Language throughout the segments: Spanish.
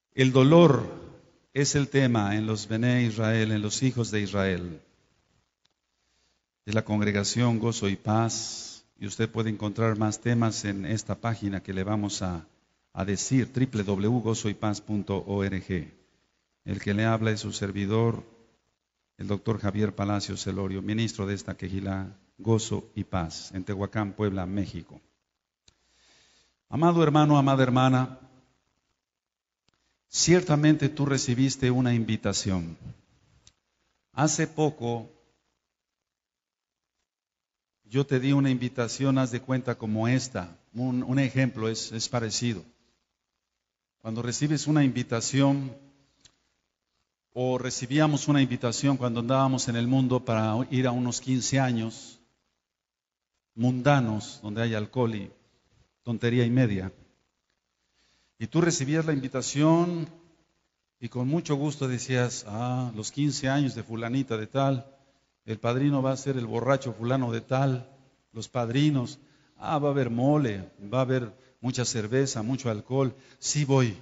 El dolor es el tema en los Bené Israel, en los hijos de Israel. De la congregación Gozo y Paz. Y usted puede encontrar más temas en esta página que le vamos a decir, www.gozoypaz.org. El que le habla es su servidor, el doctor Javier Palacios Celorio, ministro de esta quejilá, Gozo y Paz, en Tehuacán, Puebla, México. Amado hermano, amada hermana, ciertamente tú recibiste una invitación. Hace poco yo te di una invitación, haz de cuenta como esta, un ejemplo es parecido. Cuando recibes una invitación, o recibíamos una invitación cuando andábamos en el mundo para ir a unos 15 años mundanos, donde hay alcohol y tontería y media. Y tú recibías la invitación y con mucho gusto decías, los 15 años de fulanita de tal, el padrino va a ser el borracho fulano de tal, los padrinos, va a haber mole, va a haber mucha cerveza, mucho alcohol, sí voy.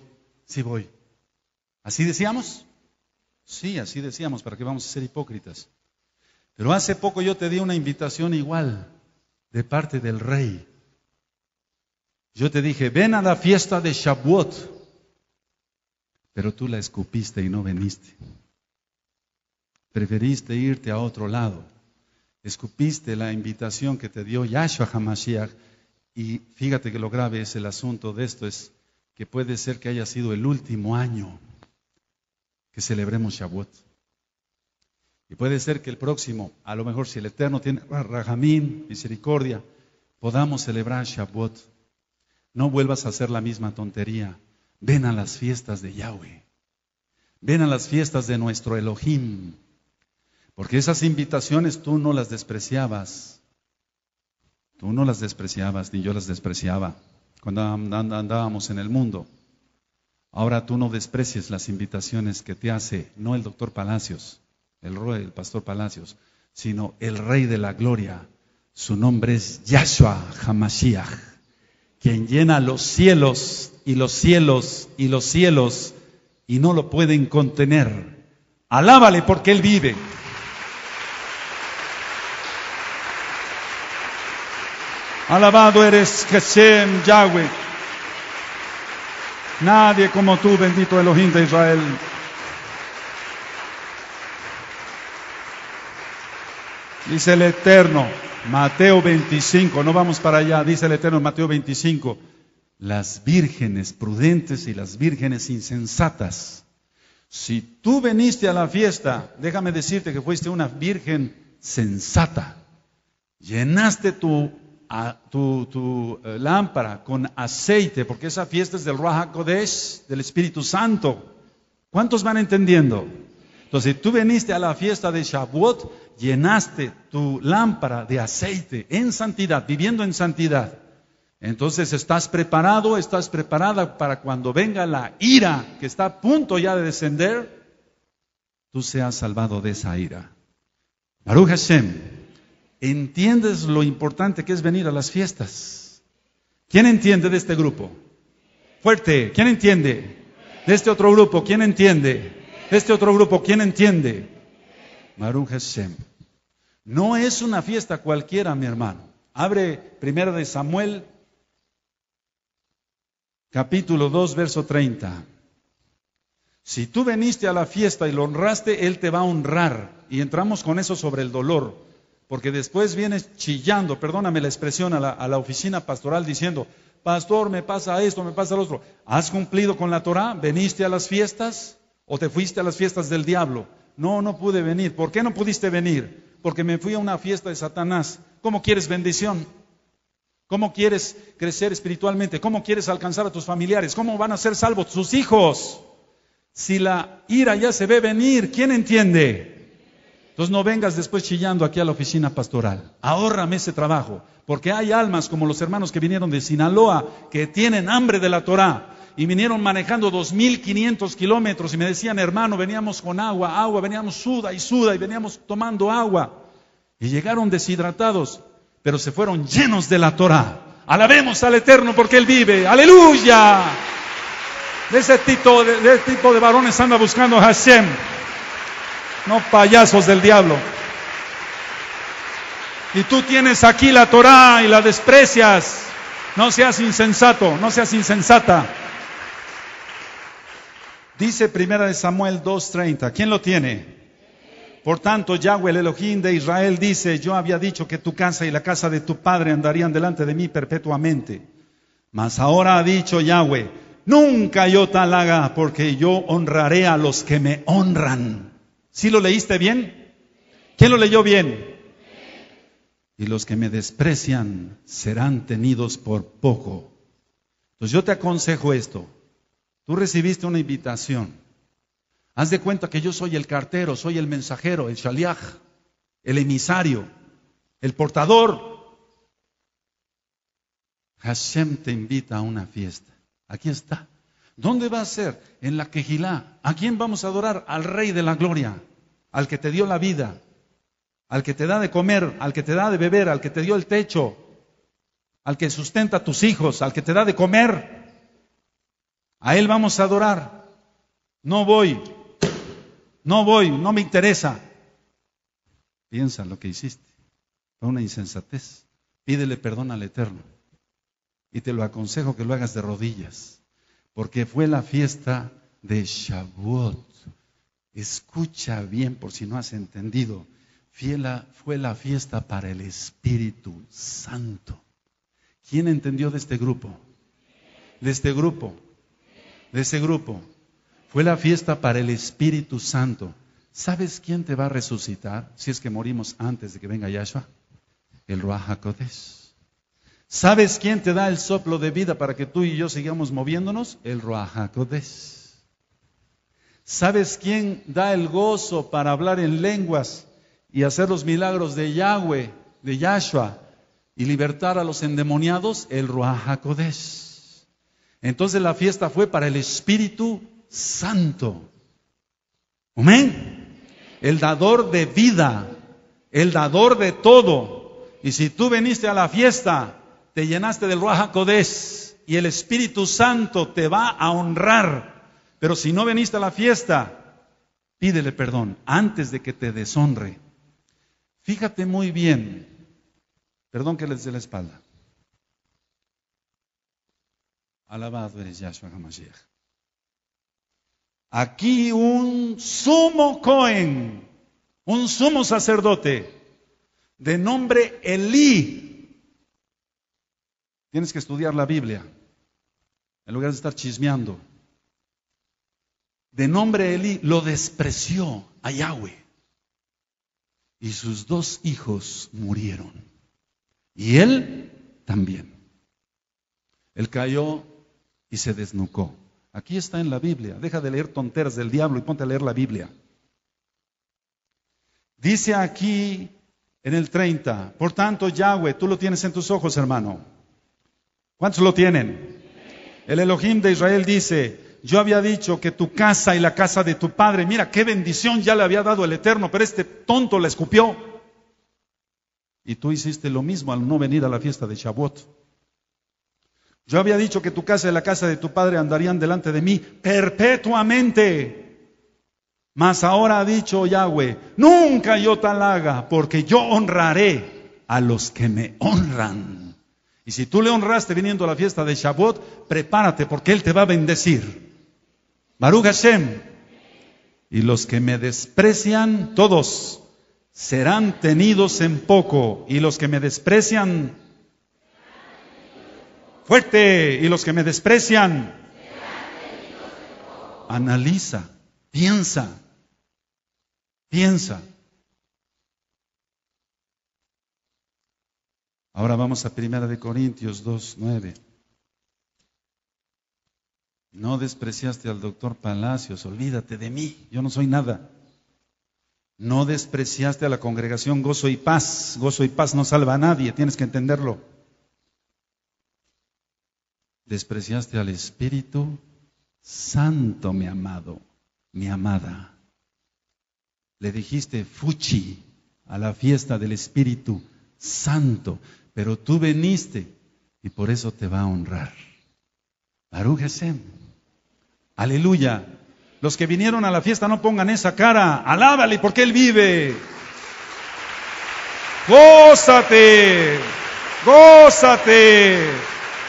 ¿Así decíamos? Sí, así decíamos, ¿para qué vamos a ser hipócritas? Pero hace poco yo te di una invitación igual, de parte del rey. Yo te dije, ven a la fiesta de Shavuot, pero tú la escupiste y no viniste. Preferiste irte a otro lado. Escupiste la invitación que te dio Yahshua HaMashiach. Y fíjate que lo grave es el asunto de esto, es que puede ser que haya sido el último año que celebremos Shavuot. Y puede ser que el próximo, a lo mejor si el Eterno tiene Rahamim, misericordia, podamos celebrar Shavuot. No vuelvas a hacer la misma tontería. Ven a las fiestas de Yahweh. Ven a las fiestas de nuestro Elohim. Porque esas invitaciones tú no las despreciabas. Tú no las despreciabas, ni yo las despreciaba cuando andábamos en el mundo. Ahora tú no desprecies las invitaciones que te hace, no el doctor Palacios, el pastor Palacios, sino el Rey de la Gloria. Su nombre es Yahshua HaMashiach, quien llena los cielos y los cielos y los cielos y no lo pueden contener. Alábale porque Él vive. Alabado eres Hashem, Yahweh. Nadie como tú, bendito Elohim de Israel. Dice el Eterno, Mateo 25, no vamos para allá, dice el Eterno en Mateo 25, las vírgenes prudentes y las vírgenes insensatas. Si tú viniste a la fiesta, déjame decirte que fuiste una virgen sensata. Llenaste tu lámpara con aceite, porque esa fiesta es del Ruach HaKodesh, del Espíritu Santo. ¿Cuántos van entendiendo? Entonces, si tú viniste a la fiesta de Shavuot, llenaste tu lámpara de aceite en santidad, viviendo en santidad. Entonces, estás preparado, estás preparada para cuando venga la ira que está a punto ya de descender, tú seas salvado de esa ira. Baruch Hashem. ¿Entiendes lo importante que es venir a las fiestas? ¿Quién entiende de este grupo? Fuerte, ¿quién entiende? De este otro grupo, ¿quién entiende? De este otro grupo, ¿quién entiende? Baruch Hashem. No es una fiesta cualquiera, mi hermano. Abre 1 de Samuel, capítulo 2, verso 30. Si tú viniste a la fiesta y lo honraste, Él te va a honrar. Y entramos con eso sobre el dolor. Porque después vienes chillando, perdóname la expresión, a la oficina pastoral diciendo, pastor, me pasa esto, me pasa lo otro. ¿Has cumplido con la Torah? ¿Veniste a las fiestas? ¿O te fuiste a las fiestas del diablo? No pude venir. ¿Por qué no pudiste venir? Porque me fui a una fiesta de Satanás. ¿Cómo quieres bendición? ¿Cómo quieres crecer espiritualmente? ¿Cómo quieres alcanzar a tus familiares? ¿Cómo van a ser salvos tus hijos? Si la ira ya se ve venir, ¿quién entiende? Entonces no vengas después chillando aquí a la oficina pastoral. Ahórrame ese trabajo, porque hay almas como los hermanos que vinieron de Sinaloa, que tienen hambre de la Torah, y vinieron manejando 2,500 kilómetros, y me decían, hermano, veníamos con agua, veníamos suda, y veníamos tomando agua, y llegaron deshidratados, pero se fueron llenos de la Torah. Alabemos al Eterno porque Él vive. ¡Aleluya! De ese tipo de varones anda buscando a Hashem. No payasos del diablo. Y tú tienes aquí la Torá y la desprecias. No seas insensato, no seas insensata. Dice 1 Samuel 2:30. ¿Quién lo tiene? Por tanto, Yahweh, el Elohim de Israel, dice: yo había dicho que tu casa y la casa de tu padre andarían delante de mí perpetuamente. Mas ahora ha dicho Yahweh: nunca yo tal haga, porque yo honraré a los que me honran. ¿Sí lo leíste bien? ¿Quién lo leyó bien? Y los que me desprecian serán tenidos por poco. Entonces yo te aconsejo esto. Tú recibiste una invitación. Haz de cuenta que yo soy el cartero, soy el mensajero, el shaliach, el emisario, el portador. Hashem te invita a una fiesta. Aquí está. ¿Dónde va a ser? En la Kehilá. ¿A quién vamos a adorar? Al Rey de la Gloria, al que te dio la vida, al que te da de comer, al que te da de beber, al que te dio el techo, al que sustenta a tus hijos, al que te da de comer. A Él vamos a adorar. No voy, no me interesa. Piensa lo que hiciste. Fue una insensatez. Pídele perdón al Eterno. Y te lo aconsejo que lo hagas de rodillas. Porque fue la fiesta de Shavuot. Escucha bien por si no has entendido. Fue la fiesta para el Espíritu Santo. ¿Quién entendió de este grupo? De este grupo. De ese grupo. Fue la fiesta para el Espíritu Santo. ¿Sabes quién te va a resucitar si es que morimos antes de que venga Yahshua? El Ruach HaKodesh. ¿Sabes quién te da el soplo de vida para que tú y yo sigamos moviéndonos? El Ruach HaKodesh. ¿Sabes quién da el gozo para hablar en lenguas y hacer los milagros de Yahweh, de Yahshua, y libertar a los endemoniados? El Ruach HaKodesh. Entonces la fiesta fue para el Espíritu Santo. Amén. El dador de vida, el dador de todo. Y si tú viniste a la fiesta, te llenaste del Ruach HaKodesh y el Espíritu Santo te va a honrar. Pero si no viniste a la fiesta, pídele perdón antes de que te deshonre. Fíjate muy bien. Perdón que les dé la espalda. Alabado eres Yahshua HaMashiach. Aquí un sumo Cohen, un sumo sacerdote, de nombre Elí. Tienes que estudiar la Biblia, en lugar de estar chismeando. De nombre Elí, lo despreció a Yahweh. Y sus 2 hijos murieron. Y él también. Él cayó y se desnucó. Aquí está en la Biblia. Deja de leer tonteras del diablo y ponte a leer la Biblia. Dice aquí en el 30, por tanto Yahweh, tú lo tienes en tus ojos, hermano. ¿Cuántos lo tienen? El Elohim de Israel dice: yo había dicho que tu casa y la casa de tu padre, mira qué bendición ya le había dado el Eterno, pero este tonto la escupió. Y tú hiciste lo mismo al no venir a la fiesta de Shavuot. Yo había dicho que tu casa y la casa de tu padre andarían delante de mí perpetuamente. Mas ahora ha dicho Yahweh: nunca yo tal haga, porque yo honraré a los que me honran. Y si tú le honraste viniendo a la fiesta de Shavuot, prepárate porque Él te va a bendecir. Baruch Hashem. Y los que me desprecian, todos, serán tenidos en poco. Y los que me desprecian, fuerte, y los que me desprecian, analiza, piensa. Ahora vamos a 1 Corintios 2:9. No despreciaste al doctor Palacios, olvídate de mí, yo no soy nada. No despreciaste a la congregación Gozo y Paz. Gozo y Paz no salva a nadie, tienes que entenderlo. Despreciaste al Espíritu Santo, mi amado, mi amada. Le dijiste fuchi a la fiesta del Espíritu Santo, pero tú viniste y por eso te va a honrar. Baruch Hashem. Aleluya. Los que vinieron a la fiesta no pongan esa cara. Alábale porque Él vive. Gózate. Gózate.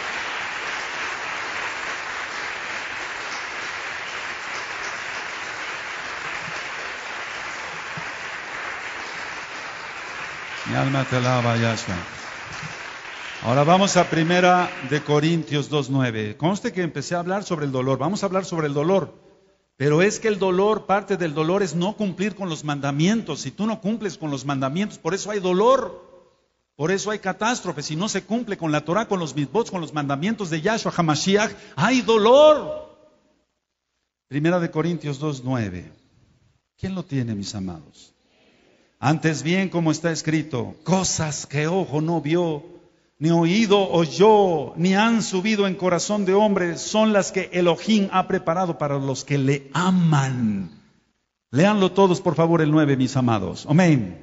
Mi alma te alaba, Yahshua. Ahora vamos a 1 Corintios 2:9. Conste que empecé a hablar sobre el dolor. Vamos a hablar sobre el dolor. Pero es que el dolor, parte del dolor es no cumplir con los mandamientos. Si tú no cumples con los mandamientos, por eso hay dolor. Por eso hay catástrofes. Si no se cumple con la Torah, con los mitzvot, con los mandamientos de Yahshua HaMashiach, hay dolor. 1 Corintios 2:9. ¿Quién lo tiene, mis amados? Antes bien, como está escrito, cosas que ojo no vio, ni oído oyó, ni han subido en corazón de hombre, son las que Elohim ha preparado para los que le aman. Léanlo todos, por favor, el 9, mis amados. Amén.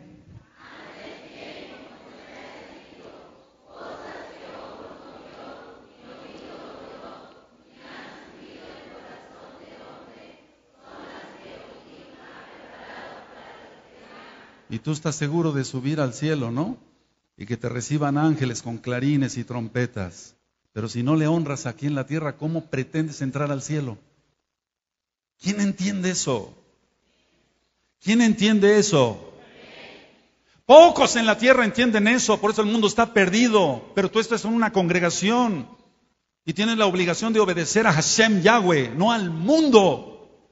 Y tú estás seguro de subir al cielo, ¿no? Y que te reciban ángeles con clarines y trompetas. Pero si no le honras aquí en la tierra, ¿cómo pretendes entrar al cielo? ¿Quién entiende eso? ¿Quién entiende eso? Pocos en la tierra entienden eso, por eso el mundo está perdido. Pero tú estás en una congregación y tienes la obligación de obedecer a Hashem Yahweh, no al mundo.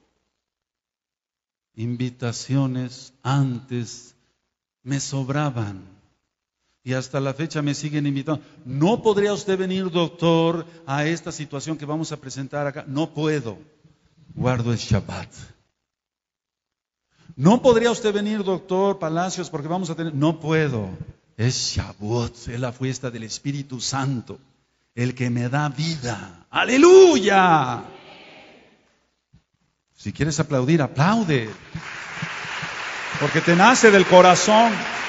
Invitaciones antes me sobraban y hasta la fecha me siguen invitando. ¿No podría usted venir, doctor, a esta situación que vamos a presentar acá? No puedo, guardo el Shabbat. ¿No podría usted venir, doctor Palacios, porque vamos a tener? No puedo, es Shavuot, es la fiesta del Espíritu Santo, el que me da vida. ¡Aleluya! Si quieres aplaudir, aplaude. Porque te nace del corazón.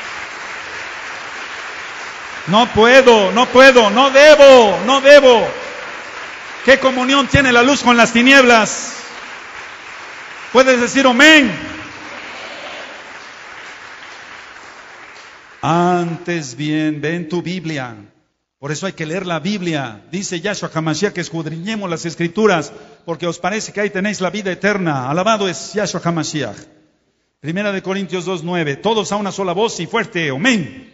No puedo, no debo. ¿Qué comunión tiene la luz con las tinieblas? ¿Puedes decir amén? Antes bien, ve en tu Biblia. Por eso hay que leer la Biblia. Dice Yahshua HaMashiach que escudriñemos las Escrituras, porque os parece que ahí tenéis la vida eterna. Alabado es Yahshua HaMashiach. 1 Corintios 2:9. Todos a una sola voz y fuerte. Amén.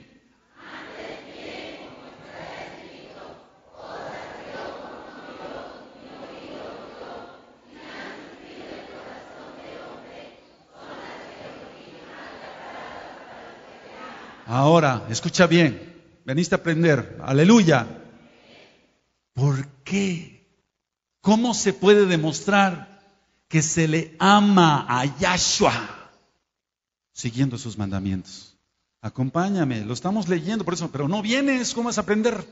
Ahora, escucha bien. Veniste a aprender. Aleluya. ¿Por qué? ¿Cómo se puede demostrar que se le ama a Yahshua? Siguiendo sus mandamientos. Acompáñame, lo estamos leyendo por eso, pero no vienes, ¿cómo vas a aprender?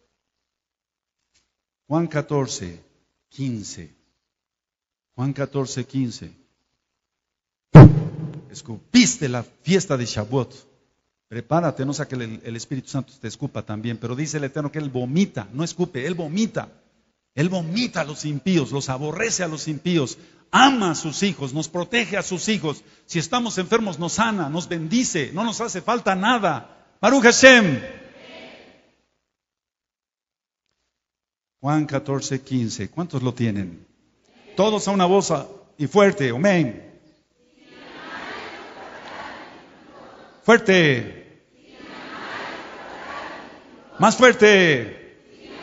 Juan 14:15. Juan 14:15. Escupiste la fiesta de Shavuot. Prepárate, no sea que el Espíritu Santo te escupa también, pero dice el Eterno que Él vomita, no escupe, Él vomita. Él vomita a los impíos, los aborrece a los impíos, ama a sus hijos, nos protege a sus hijos. Si estamos enfermos nos sana, nos bendice, no nos hace falta nada. Baruch Hashem. Juan 14:15, ¿cuántos lo tienen? Todos a una voz y fuerte, amén. Fuerte. Más fuerte.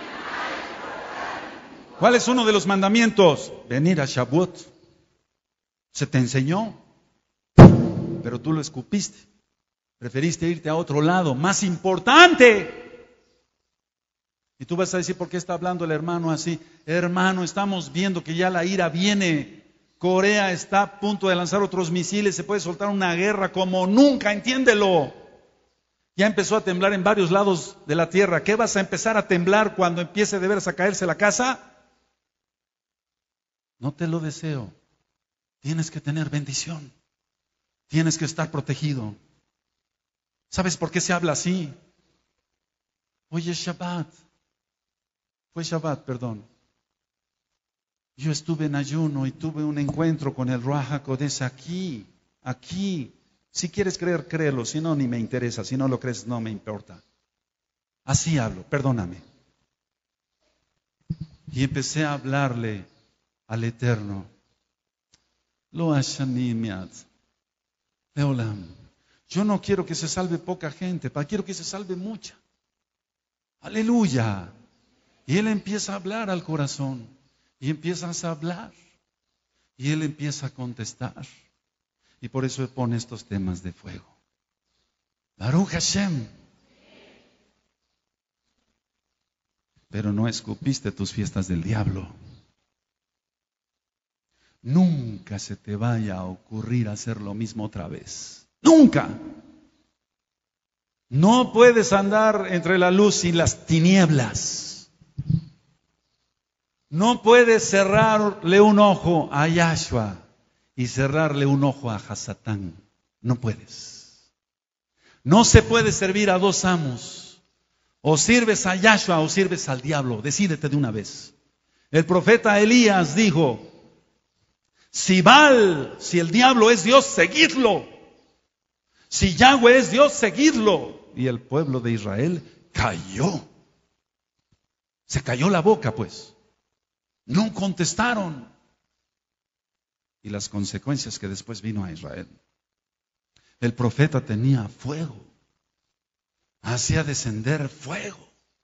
¿Cuál es uno de los mandamientos? Venir a Shavuot. Se te enseñó, pero tú lo escupiste. Preferiste irte a otro lado, más importante. Y tú vas a decir, ¿por qué está hablando el hermano así? Hermano, estamos viendo que ya la ira viene. Corea está a punto de lanzar otros misiles, se puede soltar una guerra como nunca, entiéndelo. Ya empezó a temblar en varios lados de la tierra. ¿Qué vas a empezar a temblar cuando empiece de veras a caerse la casa? No te lo deseo. Tienes que tener bendición. Tienes que estar protegido. ¿Sabes por qué se habla así? Hoy es Shabbat. Fue Shabbat, perdón. Yo estuve en ayuno y tuve un encuentro con el Ruach HaKodesh aquí. Si quieres creer, créelo. Si no, ni me interesa. Si no lo crees, no me importa. Así hablo, perdóname. Y empecé a hablarle al Eterno. Lo Hashani Miat. Leolam. Yo no quiero que se salve poca gente, quiero que se salve mucha. Aleluya. Y él empieza a hablar al corazón. Y empiezas a hablar. Y él empieza a contestar. Y por eso él pone estos temas de fuego. Baruch Hashem. Pero no escupiste tus fiestas del diablo. Nunca se te vaya a ocurrir hacer lo mismo otra vez. Nunca. No puedes andar entre la luz y las tinieblas. No puedes cerrarle un ojo a Yahshua y cerrarle un ojo a Hasatán. No puedes. No se puede servir a dos amos. O sirves a Yahshua o sirves al diablo. Decídete de una vez. El profeta Elías dijo, si el diablo es Dios, seguidlo. Si Yahweh es Dios, seguidlo. Y el pueblo de Israel cayó. Se cayó la boca, pues. No contestaron. Y las consecuencias que después vino a Israel. El profeta tenía fuego. Hacía descender fuego.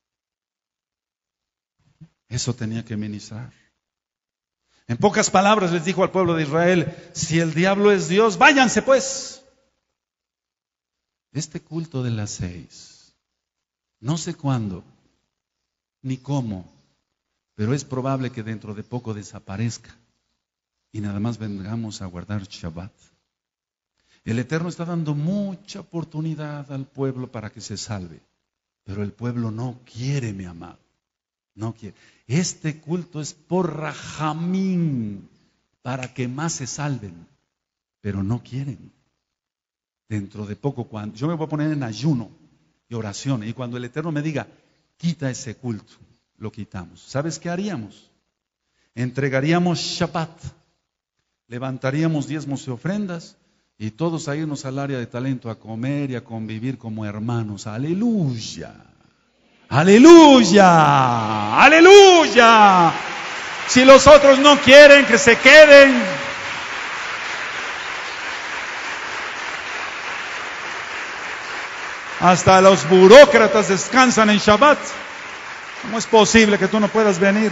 Eso tenía que ministrar. En pocas palabras les dijo al pueblo de Israel, si el diablo es Dios, váyanse pues. Este culto de las 6, no sé cuándo, ni cómo, pero es probable que dentro de poco desaparezca y nada más vengamos a guardar Shabbat. El Eterno está dando mucha oportunidad al pueblo para que se salve, pero el pueblo no quiere, mi amado, no quiere. Este culto es por Rajamín, para que más se salven, pero no quieren. Dentro de poco, cuando yo me voy a poner en ayuno y oración, y cuando el Eterno me diga, quita ese culto, lo quitamos. ¿Sabes qué haríamos? Entregaríamos Shabbat, levantaríamos diezmos y ofrendas, y todos a irnos al área de talento a comer y a convivir como hermanos. ¡Aleluya! ¡Aleluya! ¡Aleluya! Si los otros no quieren, que se queden. Hasta los burócratas descansan en Shabbat. ¿Cómo es posible que tú no puedas venir?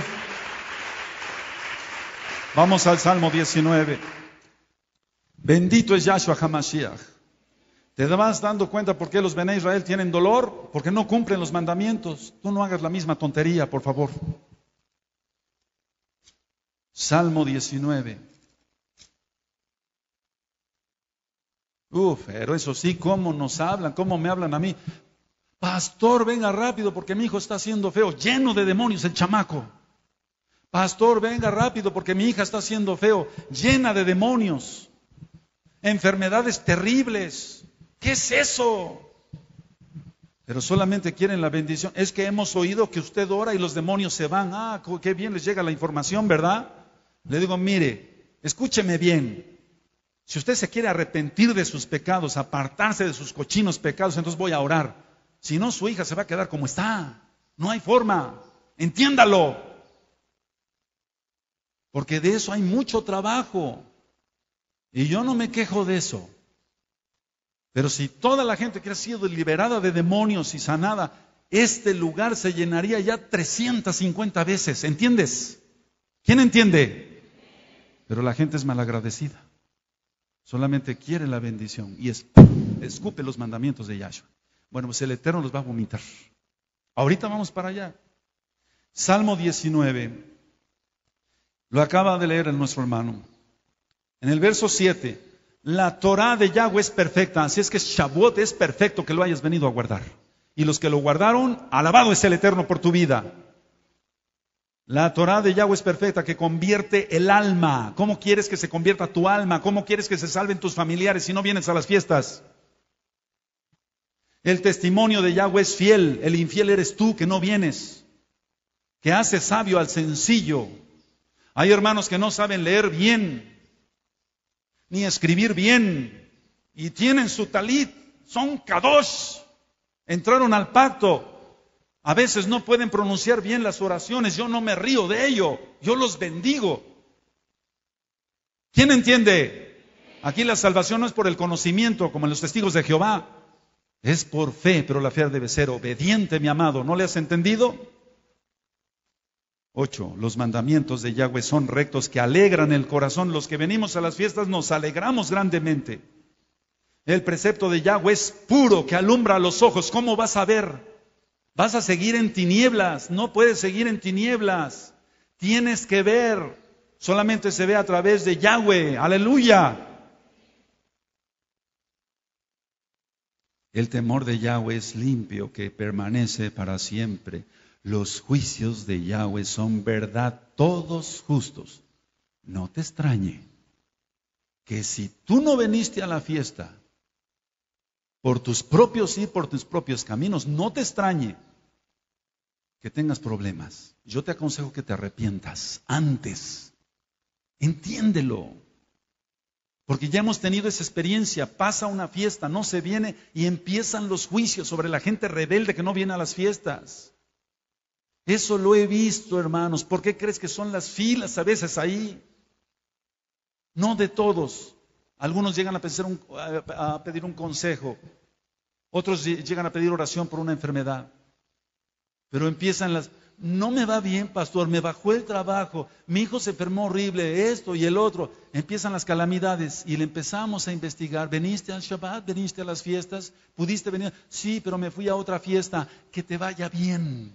Vamos al Salmo 19. Bendito es Yahshua HaMashiach. ¿Te vas dando cuenta por qué los Bené Israel tienen dolor? Porque no cumplen los mandamientos. Tú no hagas la misma tontería, por favor. Salmo 19. Pero eso sí, cómo nos hablan, cómo me hablan a mí. Pastor, venga rápido porque mi hijo está haciendo feo, lleno de demonios el chamaco. Pastor, venga rápido porque mi hija está haciendo feo, llena de demonios. Enfermedades terribles. ¿Qué es eso? Pero solamente quieren la bendición. Es que hemos oído que usted ora y los demonios se van. Ah, qué bien les llega la información, ¿verdad? Le digo, mire, escúcheme bien. Si usted se quiere arrepentir de sus pecados, apartarse de sus cochinos pecados, entonces voy a orar. Si no, su hija se va a quedar como está. No hay forma. Entiéndalo. Porque de eso hay mucho trabajo. Y yo no me quejo de eso. Pero si toda la gente que ha sido liberada de demonios y sanada, este lugar se llenaría ya 350 veces. ¿Entiendes? ¿Quién entiende? Pero la gente es malagradecida. Solamente quiere la bendición y escupe los mandamientos de Yahshua. Bueno, pues el Eterno los va a vomitar. Ahorita vamos para allá. Salmo 19. Lo acaba de leer nuestro hermano. En el verso 7. La Torah de Yahweh es perfecta. Así es que Shavuot es perfecto que lo hayas venido a guardar. Y los que lo guardaron, alabado es el Eterno por tu vida. La Torah de Yahweh es perfecta, que convierte el alma. ¿Cómo quieres que se convierta tu alma? ¿Cómo quieres que se salven tus familiares si no vienes a las fiestas? El testimonio de Yahweh es fiel. El infiel eres tú que no vienes. Que hace sabio al sencillo. Hay hermanos que no saben leer bien, ni escribir bien, y tienen su talit, son kadosh, entraron al pacto. A veces no pueden pronunciar bien las oraciones, yo no me río de ello, yo los bendigo. ¿Quién entiende? Aquí la salvación no es por el conocimiento, como en los testigos de Jehová, es por fe, pero la fe debe ser obediente, mi amado. ¿No le has entendido? 8. Los mandamientos de Yahweh son rectos, que alegran el corazón. Los que venimos a las fiestas nos alegramos grandemente. El precepto de Yahweh es puro, que alumbra los ojos. ¿Cómo vas a ver? Vas a seguir en tinieblas, no puedes seguir en tinieblas. Tienes que ver, solamente se ve a través de Yahweh. Aleluya. El temor de Yahweh es limpio, que permanece para siempre. Los juicios de Yahweh son verdad, todos justos. No te extrañe que si tú no viniste a la fiesta por tus propios y por tus propios caminos, no te extrañe que tengas problemas. Yo te aconsejo que te arrepientas antes. Entiéndelo. Porque ya hemos tenido esa experiencia. Pasa una fiesta, no se viene y empiezan los juicios sobre la gente rebelde que no viene a las fiestas. Eso lo he visto, hermanos. ¿Por qué crees que son las filas a veces ahí? No de todos. Algunos llegan a pedir un consejo. Otros llegan a pedir oración por una enfermedad. Pero empiezan no me va bien, pastor, me bajó el trabajo, mi hijo se enfermó horrible, esto y el otro. Empiezan las calamidades y le empezamos a investigar. ¿Veniste al Shabbat? ¿Veniste a las fiestas? ¿Pudiste venir? Sí, pero me fui a otra fiesta. Que te vaya bien.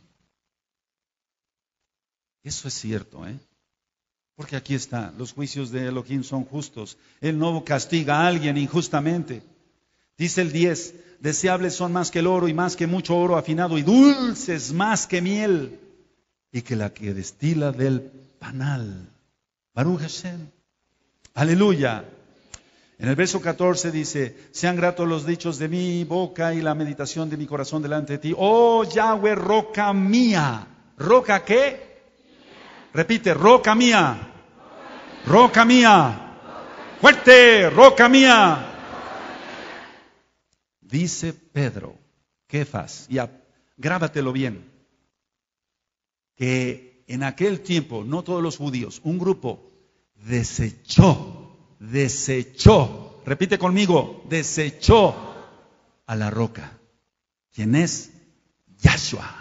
Eso es cierto, Porque aquí está, los juicios de Elohim son justos. Él no castiga a alguien injustamente. Dice el 10, deseables son más que el oro y más que mucho oro afinado y dulces más que miel y que la que destila del panal. Baruch Hashem. Aleluya. En el verso 14 dice, sean gratos los dichos de mi boca y la meditación de mi corazón delante de ti. Oh Yahweh, roca mía. ¿Roca qué? Repite, roca mía. Roca mía. Fuerte, roca mía. Dice Pedro, Kefas, y grábatelo bien, que en aquel tiempo, no todos los judíos, un grupo desechó, repite conmigo, desechó a la roca. ¿Quién es? Yahshua.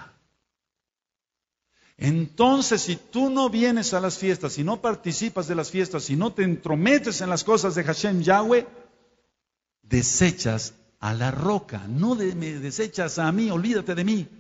Entonces, si tú no vienes a las fiestas, si no participas de las fiestas, si no te entrometes en las cosas de Hashem Yahweh, desechas a la roca. No me desechas a mí, olvídate de mí.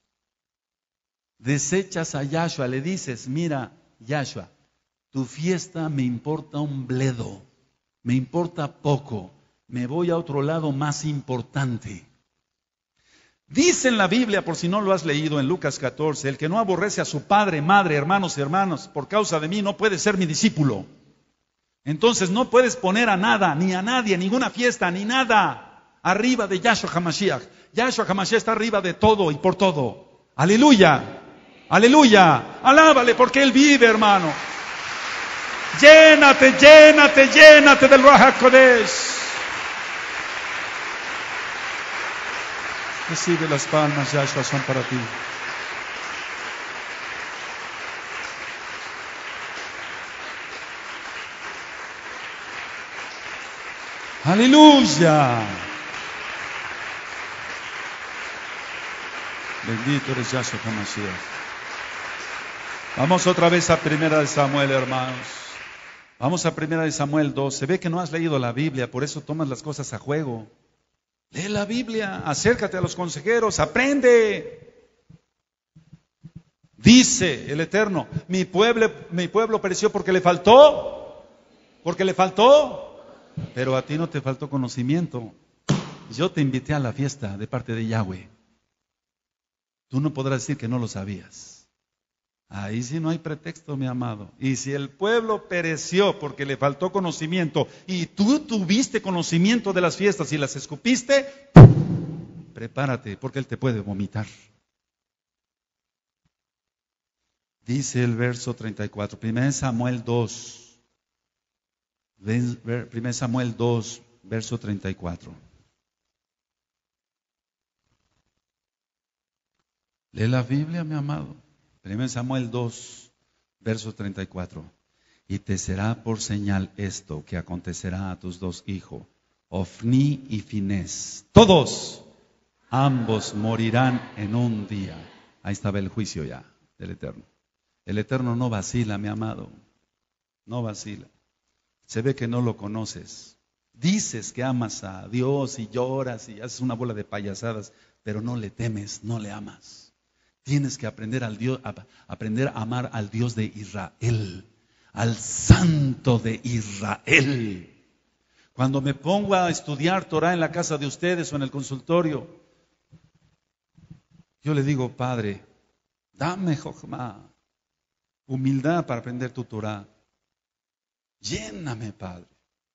Desechas a Yahshua, le dices, mira, Yahshua, tu fiesta me importa un bledo, me importa poco, me voy a otro lado más importante. Dice en la Biblia, por si no lo has leído, en Lucas 14, el que no aborrece a su padre, madre, hermanos y hermanas, por causa de mí, no puede ser mi discípulo. Entonces no puedes poner a nada, ni a nadie, ninguna fiesta, ni nada, arriba de Yahshua HaMashiach. Yahshua HaMashiach está arriba de todo y por todo. Aleluya, aleluya, alábale porque Él vive, hermano. Llénate, llénate, llénate del Ruach HaKodesh. Recibe las palmas, Yahshua, son para ti. Aleluya. Bendito eres Yahshua HaMashiach. Vamos otra vez a 1 de Samuel, hermanos. Vamos a 1 de Samuel 2. Se ve que no has leído la Biblia, por eso tomas las cosas a juego. Lee la Biblia, acércate a los consejeros, aprende. Dice el Eterno, mi pueblo pereció porque le faltó, pero a ti no te faltó conocimiento. Yo te invité a la fiesta de parte de Yahweh. Tú no podrás decir que no lo sabías. Ahí sí no hay pretexto, mi amado. Y si el pueblo pereció porque le faltó conocimiento y tú tuviste conocimiento de las fiestas y las escupiste, prepárate porque Él te puede vomitar. Dice el verso 34, 1 Samuel 2, 1 Samuel 2, verso 34. Lee la Biblia, mi amado. 1 Samuel 2, verso 34. Y te será por señal esto que acontecerá a tus dos hijos, Ofni y Finés. Todos, ambos morirán en un día. Ahí estaba el juicio ya del Eterno. El Eterno no vacila, mi amado. No vacila. Se ve que no lo conoces. Dices que amas a Dios y lloras y haces una bola de payasadas, pero no le temes, no le amas. Tienes que aprender aprender a amar al Dios de Israel, al Santo de Israel. Cuando me pongo a estudiar Torah en la casa de ustedes o en el consultorio, yo le digo, Padre, dame Jochma, humildad para aprender tu Torah. Lléname, Padre.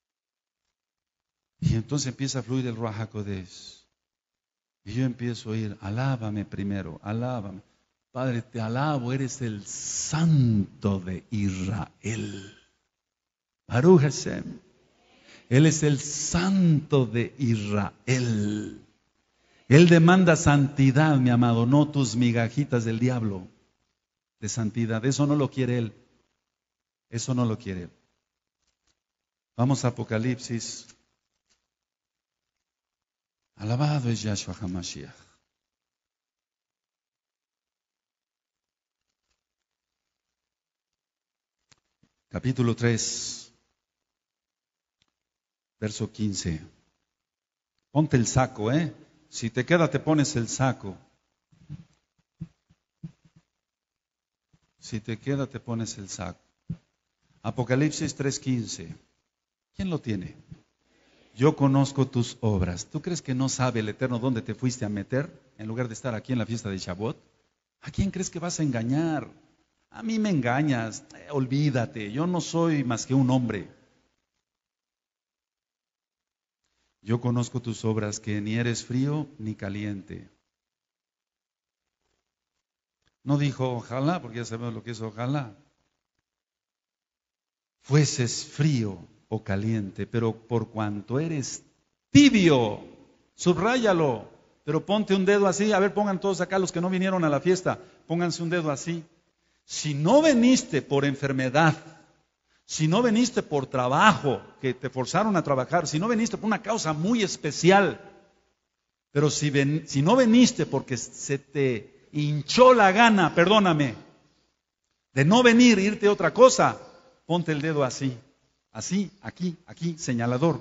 Y entonces empieza a fluir el Ruach HaKodesh. Y yo empiezo a oír, alábame primero, alábame. Padre, te alabo, eres el Santo de Israel. Baruch Hashem. Él es el Santo de Israel. Él demanda santidad, mi amado, no tus migajitas del diablo de santidad. Eso no lo quiere Él. Eso no lo quiere Él. Vamos a Apocalipsis. Alabado es Yahshua HaMashiach. Capítulo 3, verso 15. Ponte el saco, ¿eh? Si te queda, te pones el saco. Si te queda, te pones el saco. Apocalipsis 3:15. ¿Quién lo tiene? Yo conozco tus obras. ¿Tú crees que no sabe el Eterno dónde te fuiste a meter en lugar de estar aquí en la fiesta de Shavuot? ¿A quién crees que vas a engañar? A mí me engañas. Olvídate, yo no soy más que un hombre. Yo conozco tus obras, que ni eres frío ni caliente. No dijo ojalá, porque ya sabemos lo que es ojalá. Fueses frío o caliente, pero por cuanto eres tibio, subráyalo, pero ponte un dedo así. A ver, pongan todos acá los que no vinieron a la fiesta, pónganse un dedo así. Si no veniste por enfermedad, si no veniste por trabajo, que te forzaron a trabajar, si no veniste por una causa muy especial, pero si no veniste porque se te hinchó la gana, perdóname, de no venir, irte a otra cosa, ponte el dedo así, así, aquí, señalador.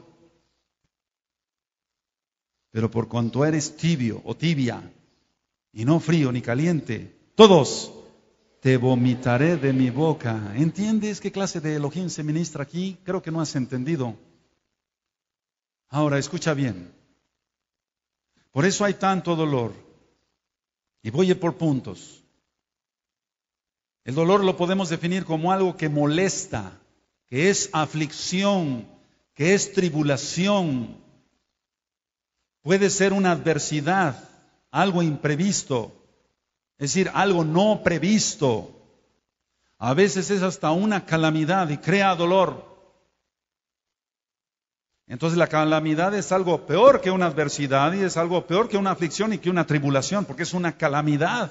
Pero por cuanto eres tibio o tibia, y no frío ni caliente, todos te vomitaré de mi boca. ¿Entiendes qué clase de Elohim se ministra aquí? Creo que no has entendido. Ahora, escucha bien. Por eso hay tanto dolor. Y voy a ir por puntos. El dolor lo podemos definir como algo que molesta, que es aflicción, que es tribulación. Puede ser una adversidad, algo imprevisto. Es decir, algo no previsto. A veces es hasta una calamidad y crea dolor. Entonces la calamidad es algo peor que una adversidad y es algo peor que una aflicción y que una tribulación, porque es una calamidad.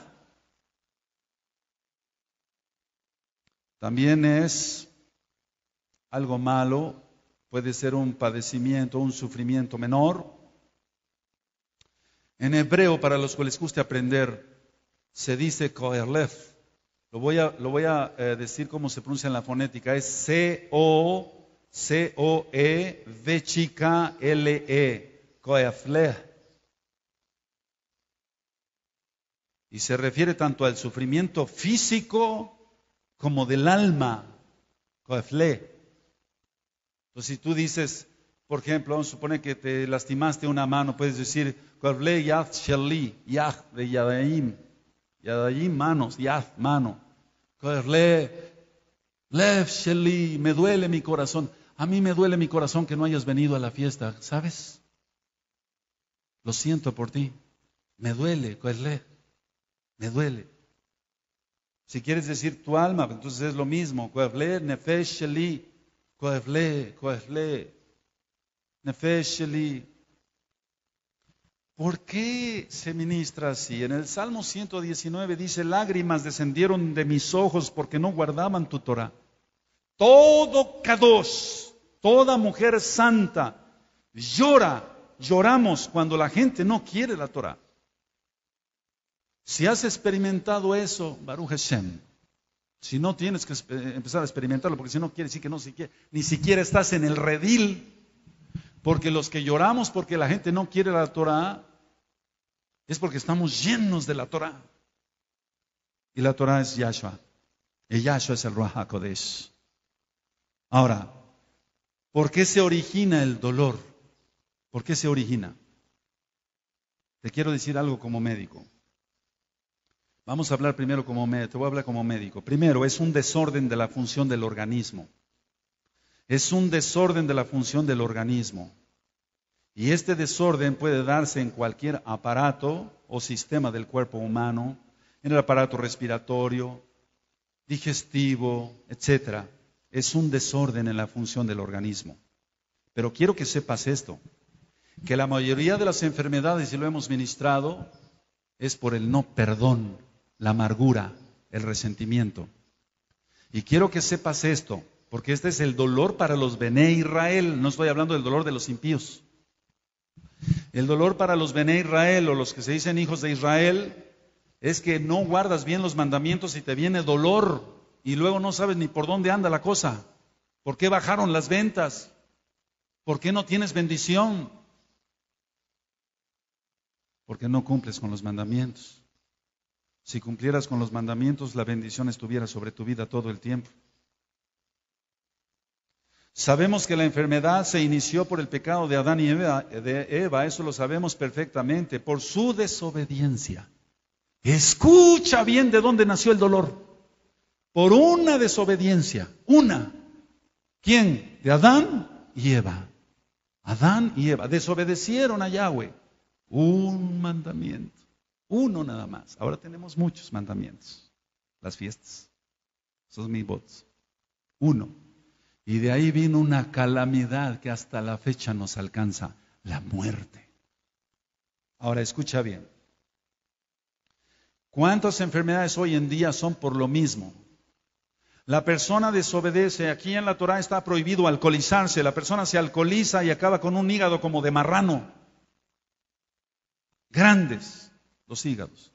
También es algo malo, puede ser un padecimiento, un sufrimiento menor. En hebreo, para los que les guste aprender, se dice Koherlef. Lo voy a decir cómo se pronuncia en la fonética. Es C-O-E-V-L-E. Koherlef. Y se refiere tanto al sufrimiento físico como del alma. Koherlef. Entonces, si tú dices, por ejemplo, vamos a suponer que te lastimaste una mano, puedes decir Koherlef Yad Sheli, Yad de Yadaim. Yadayim, manos, yad, mano. Lev Sheli, me duele mi corazón. A mí me duele mi corazón que no hayas venido a la fiesta, ¿sabes? Lo siento por ti. Me duele, me duele. Si quieres decir tu alma, entonces es lo mismo. Koevle, nefesh sheli. Koevle, nefesh sheli. ¿Por qué se ministra así? En el Salmo 119 dice, lágrimas descendieron de mis ojos porque no guardaban tu Torah. Todo Kadosh, toda mujer santa, lloramos cuando la gente no quiere la Torah. Si has experimentado eso, Baruch Hashem, si no tienes que empezar a experimentarlo, porque si no quiere decir que ni siquiera estás en el redil. Porque los que lloramos porque la gente no quiere la Torah, es porque estamos llenos de la Torah. Y la Torah es Yahshua. Y Yahshua es el Ruach HaKodesh. Ahora, ¿por qué se origina el dolor? ¿Por qué se origina? Te quiero decir algo como médico. Vamos a hablar primero como médico. Te voy a hablar como médico. Primero, es un desorden de la función del organismo. Es un desorden de la función del organismo. Y este desorden puede darse en cualquier aparato o sistema del cuerpo humano, en el aparato respiratorio, digestivo, etc. Es un desorden en la función del organismo. Pero quiero que sepas esto, que la mayoría de las enfermedades, y lo hemos ministrado, es por el no perdón, la amargura, el resentimiento. Y quiero que sepas esto, porque este es el dolor para los Bené Israel, no estoy hablando del dolor de los impíos. El dolor para los Bené Israel o los que se dicen hijos de Israel es que no guardas bien los mandamientos y te viene dolor y luego no sabes ni por dónde anda la cosa. ¿Por qué bajaron las ventas? ¿Por qué no tienes bendición? Porque no cumples con los mandamientos. Si cumplieras con los mandamientos, la bendición estuviera sobre tu vida todo el tiempo. Sabemos que la enfermedad se inició por el pecado de Adán y Eva, eso lo sabemos perfectamente, por su desobediencia. Escucha bien de dónde nació el dolor. Por una desobediencia, una. ¿Quién? De Adán y Eva. Adán y Eva desobedecieron a Yahweh. Un mandamiento, uno nada más. Ahora tenemos muchos mandamientos. Las fiestas, esos mitzvot. Uno. Y de ahí vino una calamidad que hasta la fecha nos alcanza, la muerte. Ahora escucha bien. ¿Cuántas enfermedades hoy en día son por lo mismo? La persona desobedece, aquí en la Torah está prohibido alcoholizarse, la persona se alcoholiza y acaba con un hígado como de marrano. Grandes los hígados.